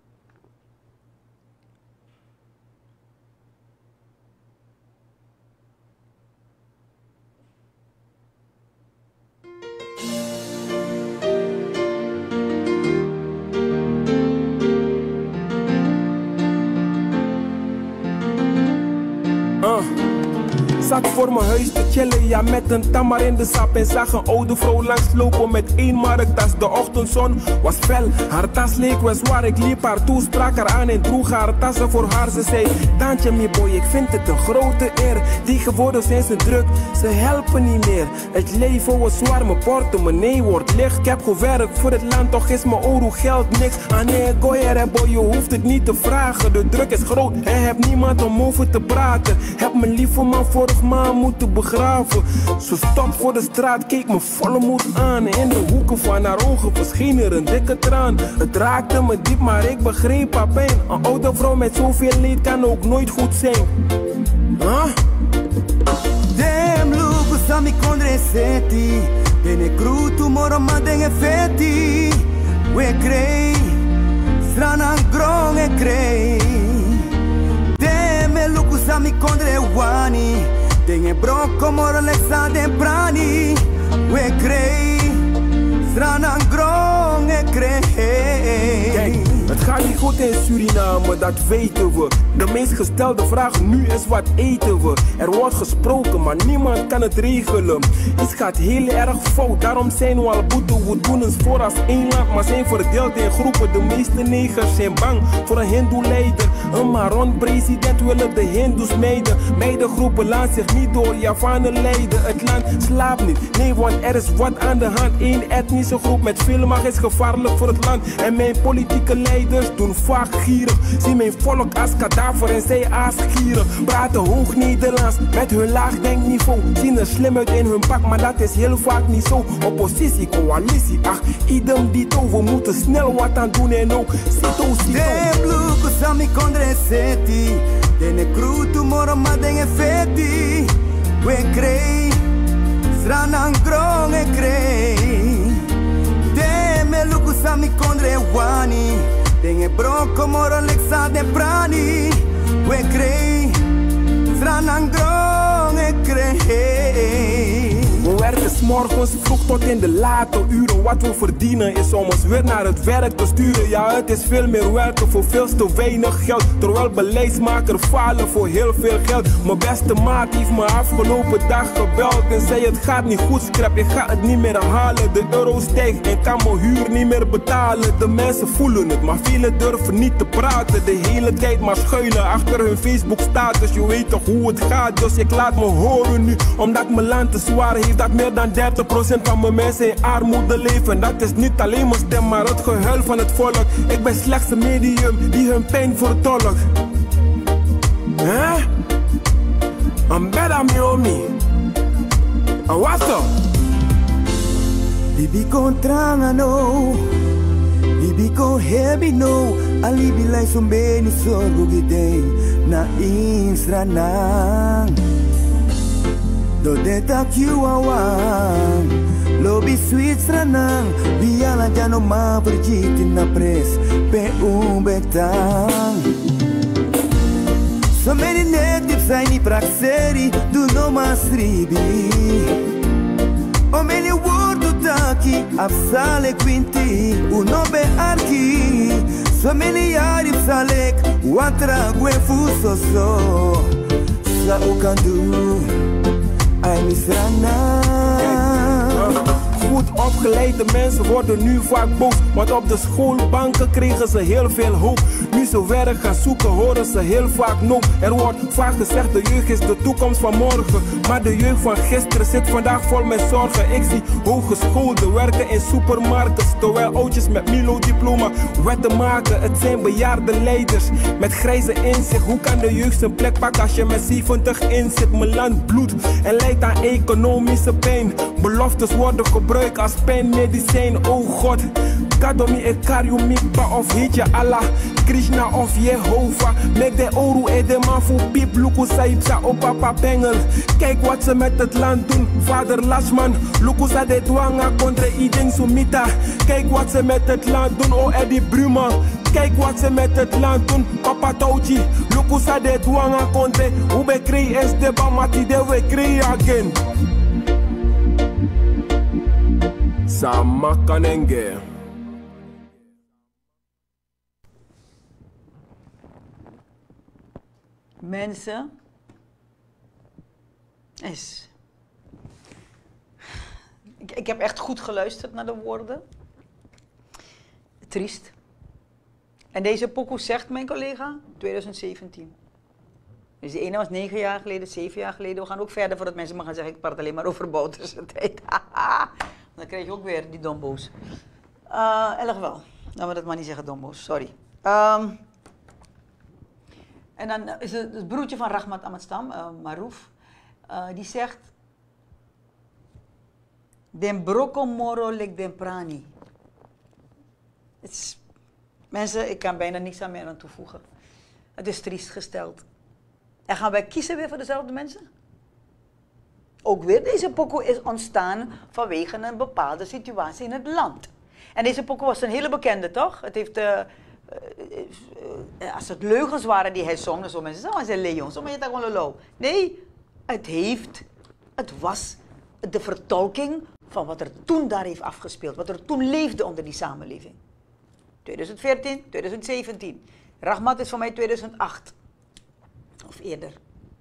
Speaker 4: Zat voor mijn huis te chillen, ja, met een tamar in de sap. En zag een oude vrouw langslopen met één marktas. De ochtendzon was fel, haar tas leek wel zwaar. Ik liep haar toe, sprak haar aan en droeg haar tassen voor haar. Ze zei, Tantje, me boy, ik vind het een grote eer. Tegenwoordig zijn ze druk, ze helpen niet meer. Het leven wordt zwaar, mijn portemonnee wordt licht. Ik heb gewerkt voor het land, toch is mijn ouro geld niks. Ah nee, goeier, boy, je hoeft het niet te vragen. De druk is groot en heb niemand om over te praten. Heb mijn lieve man vorig maand moeten begraven. Ze stopt voor de straat, keek me volle moed aan. In de hoeken van haar ogen verscheen er een dikke traan. Het raakte me diep, maar ik begreep haar pijn. Een oude vrouw met zoveel leed kan ook nooit goed zijn. Huh?
Speaker 1: Damn, Lucas, a mi condreseti. Tiene cru tu moro, ma den effetti. We crei, strana gron e crei. Damn, Lucas, a mi condrewani. Tenho broco, moro, lexa de brani. We crei, strana gron e crei.
Speaker 4: Kijk, het gaat niet goed in Suriname, dat weten we. De meest gestelde vraag nu is, wat eten we? Er wordt gesproken, maar niemand kan het regelen. Iets gaat heel erg fout, daarom zijn we al boete. We doen ons voor als één land, maar zijn verdeeld in groepen. De meeste negers zijn bang voor een hindoe-leider. Een Maron-president willen de hindoes mijden. Meidengroepen laten zich niet door Javanen leiden. Het land slaapt niet, nee, want er is wat aan de hand. Eén etnische groep met veel macht is gevaarlijk voor het land. En mijn politieke leiders doen vaak gierig. Zie mijn volk als kadaver en zij aasgieren. Praten hoog Nederlands met hun laag denkniveau. Zien er slim uit in hun pak, maar dat is heel vaak niet zo. Oppositie, coalitie, ach, idem dito. We moeten snel wat aan doen en ook cito, cito.
Speaker 1: De blucos a mi condreseti. Tiene cru tu moro, ma den effetti. We crei, stranan gron e crei. De me lucos a mi condrewani. Tenho broco, moro, lexa de brani. We crei, stranan gron e crei.
Speaker 4: We werken 's morgens vroeg tot in de late uren. Wat we verdienen is om ons weer naar het werk te sturen. Ja, het is veel meer werken voor veel te weinig geld. Terwijl beleidsmakers falen voor heel veel geld. Mijn beste maat heeft me afgelopen dag gebeld en zei, het gaat niet goed, scrap, ik ga het niet meer halen. De euro stijgt en kan mijn huur niet meer betalen. De mensen voelen het, maar velen durven niet te praten. De hele tijd maar schuilen achter hun Facebook status. Je weet toch hoe het gaat, dus ik laat me horen nu. Omdat mijn land te zwaar heeft, dat meer dan dertig procent van mijn mensen in armoede leven. Dat is niet alleen mijn stem, maar het gehuil van het volk. Ik ben slechts een medium die hun pijn vertolkt. Hè? I'm better me on me. En wat dan?
Speaker 1: Bibi contrana no. Bibi con heavy no. Alibi lai sombeni sorgo gidei. Na insranang. Do de tak you awang. Lobby sweet stranang. Biala jano ma verjiti na pres. Pe un betang. So many natives sai ni praxeri. Do no mas ribi. O many word do taki. Afsale quinti. Uno be arki. So many yarib salek. Watra gue fuso so. Sa ook kan doen. I miss Rana.
Speaker 4: Goed opgeleide mensen worden nu vaak boos, want op de schoolbanken kregen ze heel veel hoop. Nu ze werk gaan zoeken horen ze heel vaak no. Er wordt vaak gezegd de jeugd is de toekomst van morgen, maar de jeugd van gisteren zit vandaag vol met zorgen. Ik zie hogeschoolden werken in supermarkten, terwijl oudjes met Milo-diploma wetten maken. Het zijn bejaarde leiders met grijze inzicht. Hoe kan de jeugd zijn plek pakken als je met zeventig in zit? Mijn land bloedt en lijdt aan economische pijn. Beloftes worden gebruikt als pijnmedicijn, oh God. Kadomi e kariumi pa of heet je Allah, Krishna of Jehovah. Met de oru e de man voor piep, luku saipsa op papa bengel. Kijk wat ze met het land doen, vader Lashman. Luku sa de dwanga contra iding sumita. Kijk wat ze met het land doen, oh Eddie Bruma. Kijk wat ze met het land doen, papa Touchi. Luku sa de dwanga contra, hoe be kree is de bamati de we kree again. Sama Kanenge.
Speaker 2: Mensen, is. Ik, ik heb echt goed geluisterd naar de woorden. Triest. En deze pokoe zegt mijn collega twintig zeventien. Dus de ene was negen jaar geleden, zeven jaar geleden. We gaan ook verder voordat mensen maar gaan zeggen, ik praat alleen maar over Bouterse tijd. Dan krijg je ook weer die dombo's. Uh, in ieder geval, laten we dat maar niet zeggen dombo's, sorry. Um, en dan is het, het broertje van Rahmat Amadstam, uh, Marouf, uh, die zegt... Den broko moro lik den prani. Is, mensen, ik kan bijna niks aan meer aan toevoegen. Het is triest gesteld. En gaan wij kiezen weer voor dezelfde mensen? Ook weer, deze pokoe is ontstaan vanwege een bepaalde situatie in het land. En deze pokoe was een hele bekende, toch? Het heeft, uh, uh, uh, als het leugens waren die hij zong, dan zo mensen zeggen, hij Leon, zo maar je dat gewoon lolo. Nee, het heeft, het was de vertolking van wat er toen daar heeft afgespeeld, wat er toen leefde onder die samenleving. twintig veertien, twintig zeventien. Rahmat is voor mij tweeduizend acht. Of eerder.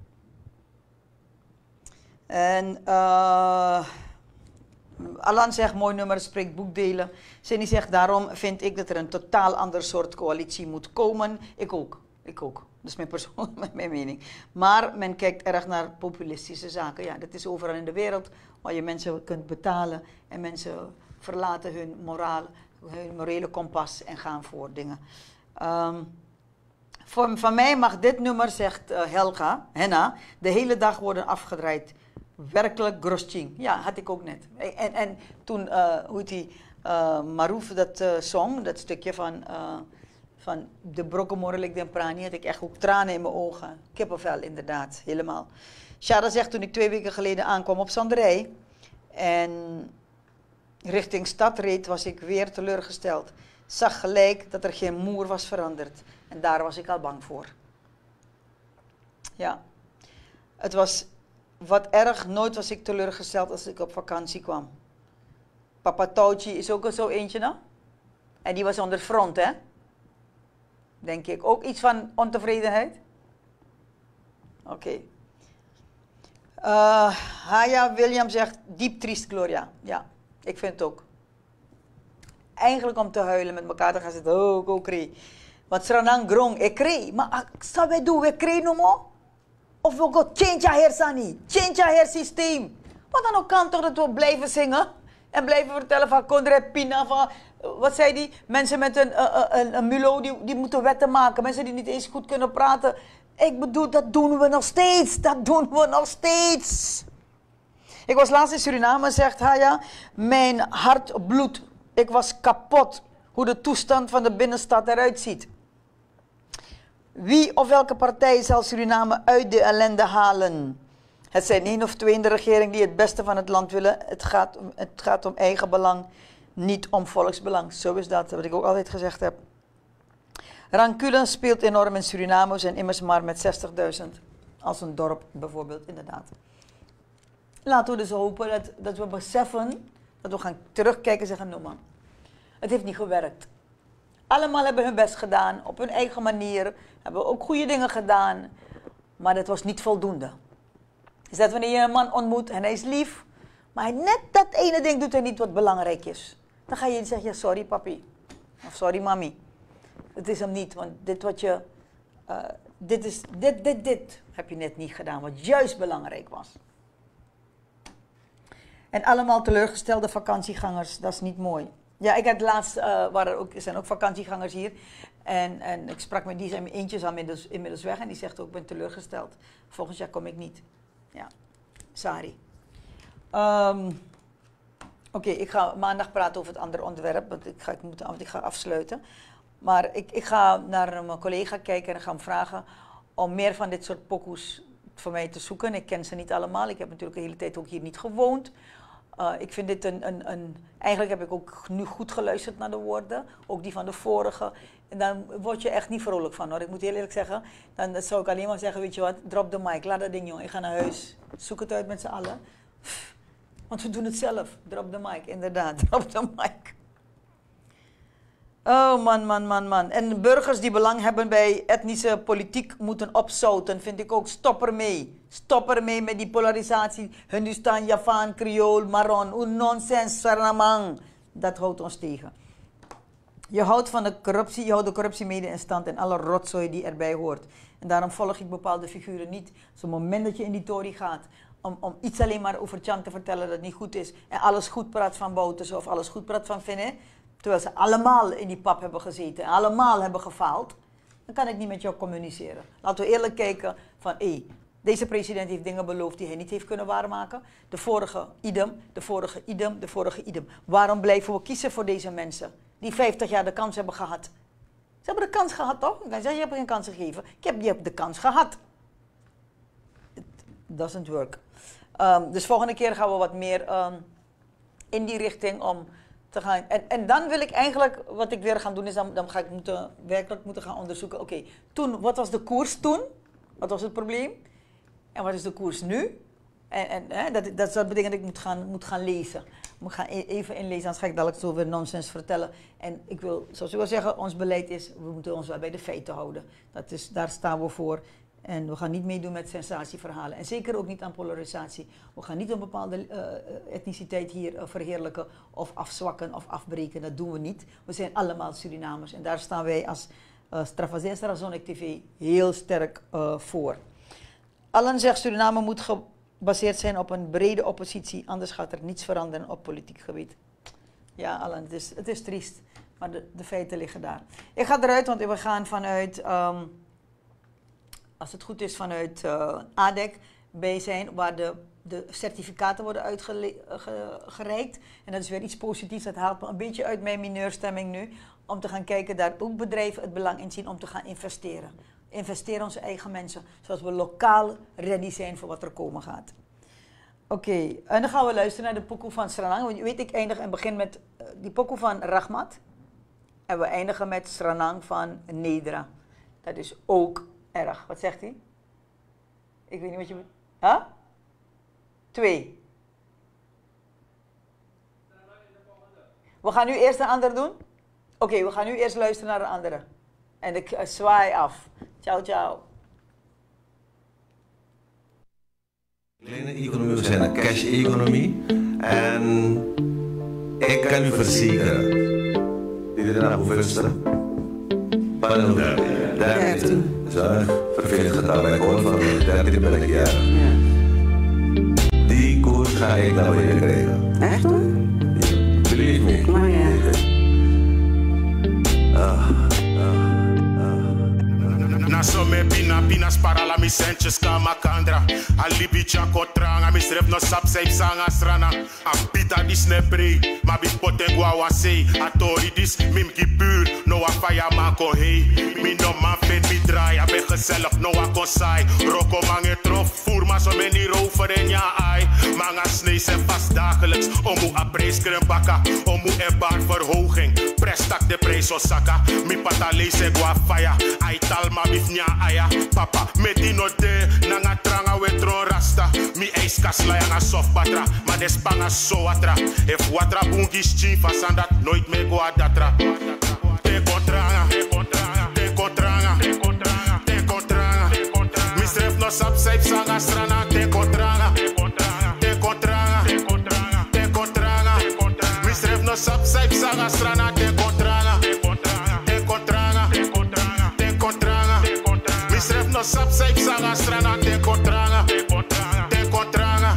Speaker 2: En uh, Alan zegt, mooi nummer, spreekt boekdelen. Cindy zegt, daarom vind ik dat er een totaal ander soort coalitie moet komen. Ik ook, ik ook. Dat is mijn persoonlijke mijn mening. Maar men kijkt erg naar populistische zaken. Ja, dat is overal in de wereld waar je mensen kunt betalen. En mensen verlaten hun moraal, hun morele kompas en gaan voor dingen. Um, voor, van mij mag dit nummer, zegt uh, Helga, Henna, de hele dag worden afgedraaid. Werkelijk grosching. Ja, had ik ook net. En, en toen, uh, hoe heet die, uh, Marouf dat uh, zong, dat stukje van, uh, van de Brokkenmorrelik den Prani, had ik echt ook tranen in mijn ogen. Kippenvel, inderdaad, helemaal. Shara zegt, toen ik twee weken geleden aankwam op Zanderij en richting stad reed, was ik weer teleurgesteld. Zag gelijk dat er geen moer was veranderd. En daar was ik al bang voor. Ja. Het was wat erg, nooit was ik teleurgesteld als ik op vakantie kwam. Papa Touchi is ook zo eentje, nou? En die was onder front, hè? Denk ik. Ook iets van ontevredenheid? Oké. Okay. Uh, Haya William zegt, diep triest, Gloria. Ja, ik vind het ook. Eigenlijk om te huilen met elkaar te gaan zitten. Oh, go kree. Want Sranang grong, ik kree. Maar zou wij doen, we kree no more? Of we gaan change our hersani, change our hersysteem. Wat dan ook kan toch dat we blijven zingen en blijven vertellen van Condre Pina, van, wat zei die? Mensen met een, uh, een, een mulo die, die moeten wetten maken, mensen die niet eens goed kunnen praten. Ik bedoel, dat doen we nog steeds, dat doen we nog steeds. Ik was laatst in Suriname, zegt Haya, mijn hart bloedt. Ik was kapot hoe de toestand van de binnenstad eruit ziet. Wie of welke partij zal Suriname uit de ellende halen? Het zijn één of twee in de regering die het beste van het land willen. Het gaat, het gaat om eigen belang, niet om volksbelang. Zo is dat, wat ik ook altijd gezegd heb. Rancune speelt enorm in Suriname. We zijn immers maar met zestigduizend. Als een dorp bijvoorbeeld, inderdaad. Laten we dus hopen dat, dat we beseffen, dat we gaan terugkijken en zeggen, no man, het heeft niet gewerkt. Allemaal hebben hun best gedaan, op hun eigen manier, hebben ook goede dingen gedaan. Maar dat was niet voldoende. Is dat wanneer je een man ontmoet en hij is lief, maar hij net dat ene ding doet hij niet wat belangrijk is. Dan ga je zeggen, ja, sorry papi. Of sorry mami. Het is hem niet, want dit wat je... Uh, dit is, dit, dit, dit heb je net niet gedaan, wat juist belangrijk was. En allemaal teleurgestelde vakantiegangers, dat is niet mooi. Ja, ik had laatst, uh, waren er, ook, er zijn ook vakantiegangers hier. En, en ik sprak met die, zijn eentjes al inmiddels, inmiddels weg. En die zegt ook, ik ben teleurgesteld. Volgend jaar kom ik niet. Ja, sorry. Um, Oké, okay, ik ga maandag praten over het andere onderwerp. Want ik ga, ik moet, want ik ga afsluiten. Maar ik, ik ga naar mijn collega kijken en ga hem vragen om meer van dit soort pokoes voor mij te zoeken. Ik ken ze niet allemaal. Ik heb natuurlijk de hele tijd ook hier niet gewoond. Uh, ik vind dit een, een, een... Eigenlijk heb ik ook nu goed geluisterd naar de woorden. Ook die van de vorige. En dan word je echt niet vrolijk van, hoor. Ik moet heel eerlijk zeggen. Dan zou ik alleen maar zeggen, weet je wat, drop de mic. Laat dat ding, jongen. Ik ga naar huis. Zoek het uit met z'n allen. Pff, want we doen het zelf. Drop de mic, inderdaad. Drop de mic. Oh, man, man, man, man. En burgers die belang hebben bij etnische politiek moeten opzouten, vind ik ook. Stop ermee. Stop ermee met die polarisatie. Hindustan, Javaan, Creool, Maron. Oeh, nonsens, saramang. Dat houdt ons tegen. Je houdt van de corruptie, je houdt de corruptie mede in stand en alle rotzooi die erbij hoort. En daarom volg ik bepaalde figuren niet. Op het moment dat je in die tory gaat, om, om iets alleen maar over Tjan te vertellen dat het niet goed is. En alles goed praat van Bouterse of alles goed praat van Vinne. Terwijl ze allemaal in die pap hebben gezeten en allemaal hebben gefaald. Dan kan ik niet met jou communiceren. Laten we eerlijk kijken van, hé, hey, deze president heeft dingen beloofd die hij niet heeft kunnen waarmaken. De vorige idem, de vorige idem, de vorige idem. Waarom blijven we kiezen voor deze mensen die vijftig jaar de kans hebben gehad? Ze hebben de kans gehad, toch? Ik kan zeggen, je hebt geen kans gegeven. Ik heb, je hebt de kans gehad. It doesn't work. Um, dus volgende keer gaan we wat meer um, in die richting om te gaan. En, en dan wil ik eigenlijk, wat ik weer ga doen, is dan, dan ga ik moeten, werkelijk moeten gaan onderzoeken. Oké, okay, toen, wat was de koers toen? Wat was het probleem? En wat is de koers nu? En, en hè, dat, dat, dat betekent dat ik moet gaan, moet gaan lezen. Ik moet gaan even inlezen, anders ga ik dadelijk zo weer nonsens vertellen. En ik wil, zoals ik wil zeggen, ons beleid is, we moeten ons wel bij de feiten houden. Dat is, daar staan we voor. En we gaan niet meedoen met sensatieverhalen. En zeker ook niet aan polarisatie. We gaan niet een bepaalde uh, etniciteit hier uh, verheerlijken of afzwakken of afbreken. Dat doen we niet. We zijn allemaal Surinamers. En daar staan wij als uh, Travasdé Razonic T V heel sterk uh, voor. Allen zegt Suriname moet gebaseerd zijn op een brede oppositie. Anders gaat er niets veranderen op politiek gebied. Ja, Allen, het is, het is triest. Maar de, de feiten liggen daar. Ik ga eruit, want we gaan vanuit... Um, als het goed is, vanuit uh, A D E C bij zijn, waar de, de certificaten worden uitgereikt. En dat is weer iets positiefs, dat haalt me een beetje uit mijn mineurstemming nu, om te gaan kijken, daar ook bedrijven het belang in zien om te gaan investeren. Investeren onze eigen mensen, zodat we lokaal ready zijn voor wat er komen gaat. Oké, okay. En dan gaan we luisteren naar de pokoe van Sranang. Want je weet, ik eindig en begin met uh, die pokoe van Rahmat. En we eindigen met Sranang van Nedra. Dat is ook erg. Wat zegt hij? Ik weet niet wat je... Huh? Twee. We gaan nu eerst een ander doen? Oké, okay, we gaan nu eerst luisteren naar een andere. En ik uh, zwaai af. Ciao, ciao.
Speaker 5: Kleine economie, we zijn een cash-economie. En ik kan u verzekeren. Dit is naar hoeveelste? Panel dertien. Dat is een vervelend getal. Bij kool van dertien ben ik jaar. Ja. Die koers ga ik naar beneden krijgen.
Speaker 6: Echt hoor?
Speaker 5: Believe me.
Speaker 6: Maar ja.
Speaker 5: Ah, ah.
Speaker 3: Na so me pina pinas para la mi senches kama kandra. Alibi chako tranga mi strep no sap saip sanga strana. A pita dis ne pre, ma bit potengwa wase. A tori dis mim ki puur, no a faya mako hey. Mi no man vet mi draai, a ben gezellig no a konsai. Roko mange trof, voer maar zo meni rover en ja ai. Manga snees en vast dagelijks, omu a prijskrim bakka. Omu e bar verhoging, prestak de prijs osaka. Mi pata lees e gwa faya, ai tal ma bif nya aya. Papa, metino de, nanga tranga wetron rasta. Mi eis kasla yanga soft batra, ma des banga so atra. If watra bungis chin fasan dat nooit me go adatra. Te kontranga, te kontranga, te kontranga, te kontranga, te kontranga. Mi strep no sap saip sanga strana te kontranga. Te kontranga. Te kontranga. Misref no sap saip sanga strana te kontranga. Te kontranga. Te kontranga. Misref no sap saip sanga strana te kontranga. Te kontranga.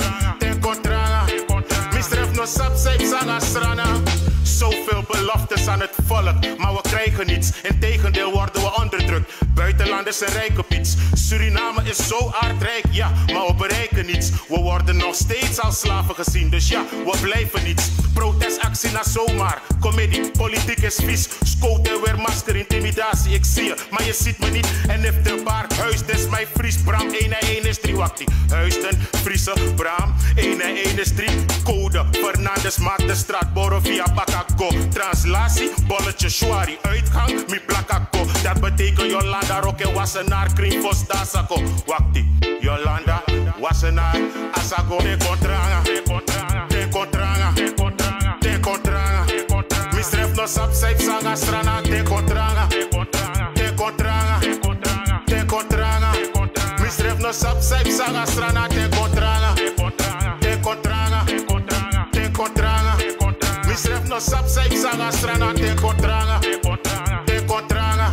Speaker 3: Te kontranga. Misref no sap saip sanga strana. Zoveel beloftes aan het volk, maar we krijgen niets. Integendeel worden we onderdrukt. Buitenlanders zijn rijke piets. Suriname is zo aardrijk, ja, maar we bereiken niets. We worden nog steeds als slaven gezien, dus ja, we blijven niets. Protestactie na zomaar, comedie, politiek is vies. Scoot en weer masker, intimidatie, ik zie je, maar je ziet me niet. En if de baard huis, des mij Fries, Bram, één en één is drie, wakti. Huisden, Friese, Bram, één en één is drie. Code, Fernandes, maakt de straat, Boro via Bakako. Translatie, bolletje, Shwari, uitgang, mi plakako. Dat betekent Jolanda, Roque, Wassenaar, Kring, Vos, Dasako. Wakti, Jolanda, Wassenaar, Asako. Te kontranga, te kontranga, te kontranga, te kontranga. Misref no sap saip sanga strana, te kontranga, te kontranga, te kontranga. Misref no sap saip sanga strana, te kontranga, te kontranga, te kontranga. Misref no sap saip sanga strana, te kontranga, te kontranga,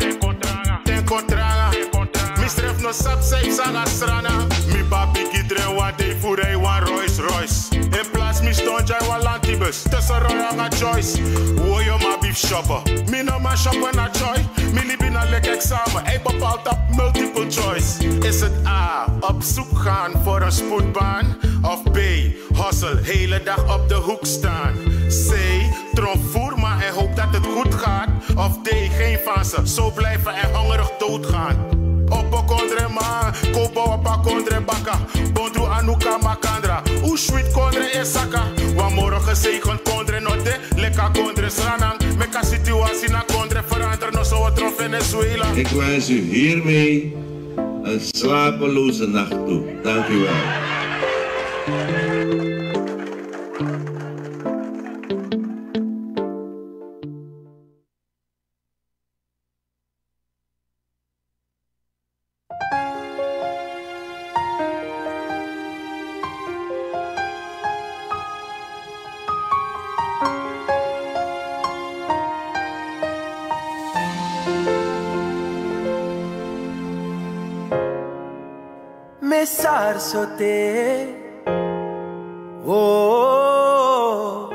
Speaker 3: te kontranga. Misref no sap saip sanga strana. Mi papi kidre wa dey furei wan Rolls Royce. In plaats mi stond jij wan lantibus, tussen Royal en Choice. Wo je ma beef shopper, mi no ma shoppen na Joy. Mi libi na lek examen, hij bepaalt op multiple choice. Is het A, op zoek gaan voor een spoedbaan? Of B, hustle, hele dag op de hoek staan? C, tromvoer maar en hoop dat het goed gaat. Of D, geen van ze, zo blijven en hongerig doodgaan. Oppo kondre man, kobo oppa kondre baka. Bondru anuka makandra, hoe sweet kondre esaka. Wa morgen zegen kondre no de, leka kondre sranang. Meka situatie na kondre veranderen, no zo het Venezuela.
Speaker 5: Ik wens u hiermee een slapeloze nacht toe. Dank u wel.
Speaker 6: Sarsote, oh,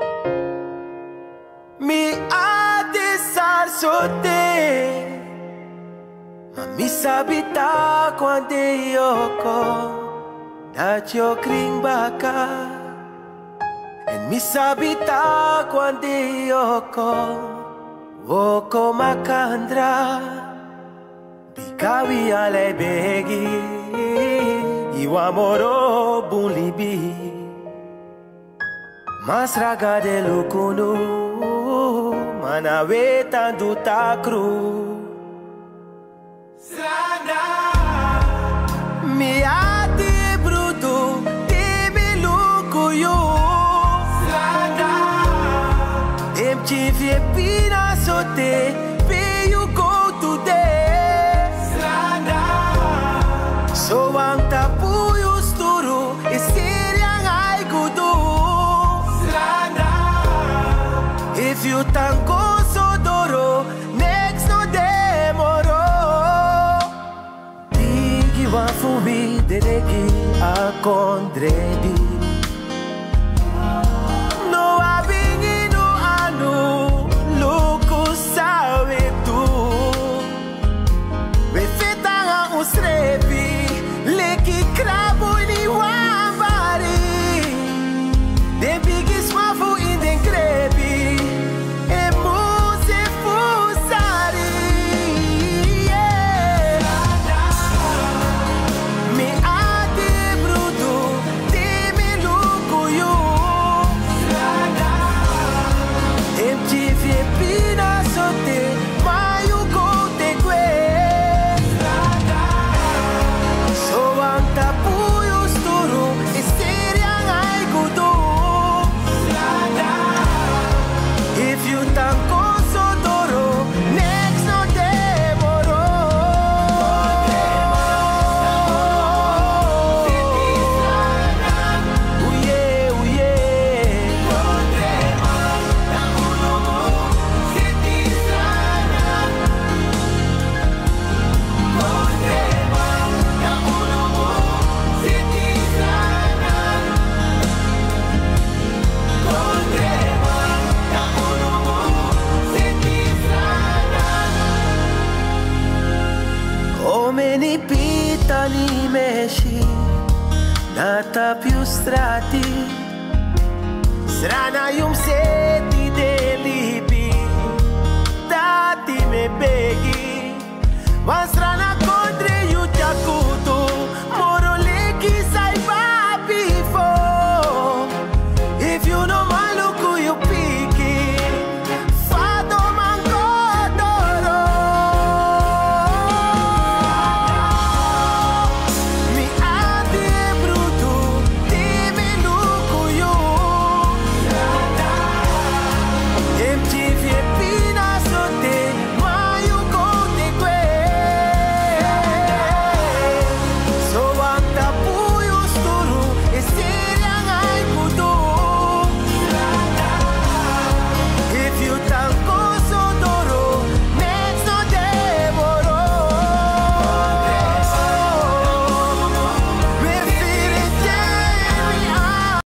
Speaker 6: mi ade sarsote, ma mi sabita quando io kom, dat yo kring baka, en mi sabita quando io kom, wo komakandra, bikawi ale begi. Iwa moro bunlibi Mas raga de lukunu Mana wetan du takru Srana Mi ati brudu Tibi lukuyu Srana Emchi vie pina sote Where you go today Srana So ang tapu if you tango sodoro, next no demoro. Digi wan fubi dereki a kondredi. No abingi no anu, luku sawe tu. We fetanga usrepi, leki krabo ni wambari. Den bigi swafu in den krepi. body. Srana yum seti delibi, tati me begi, was srana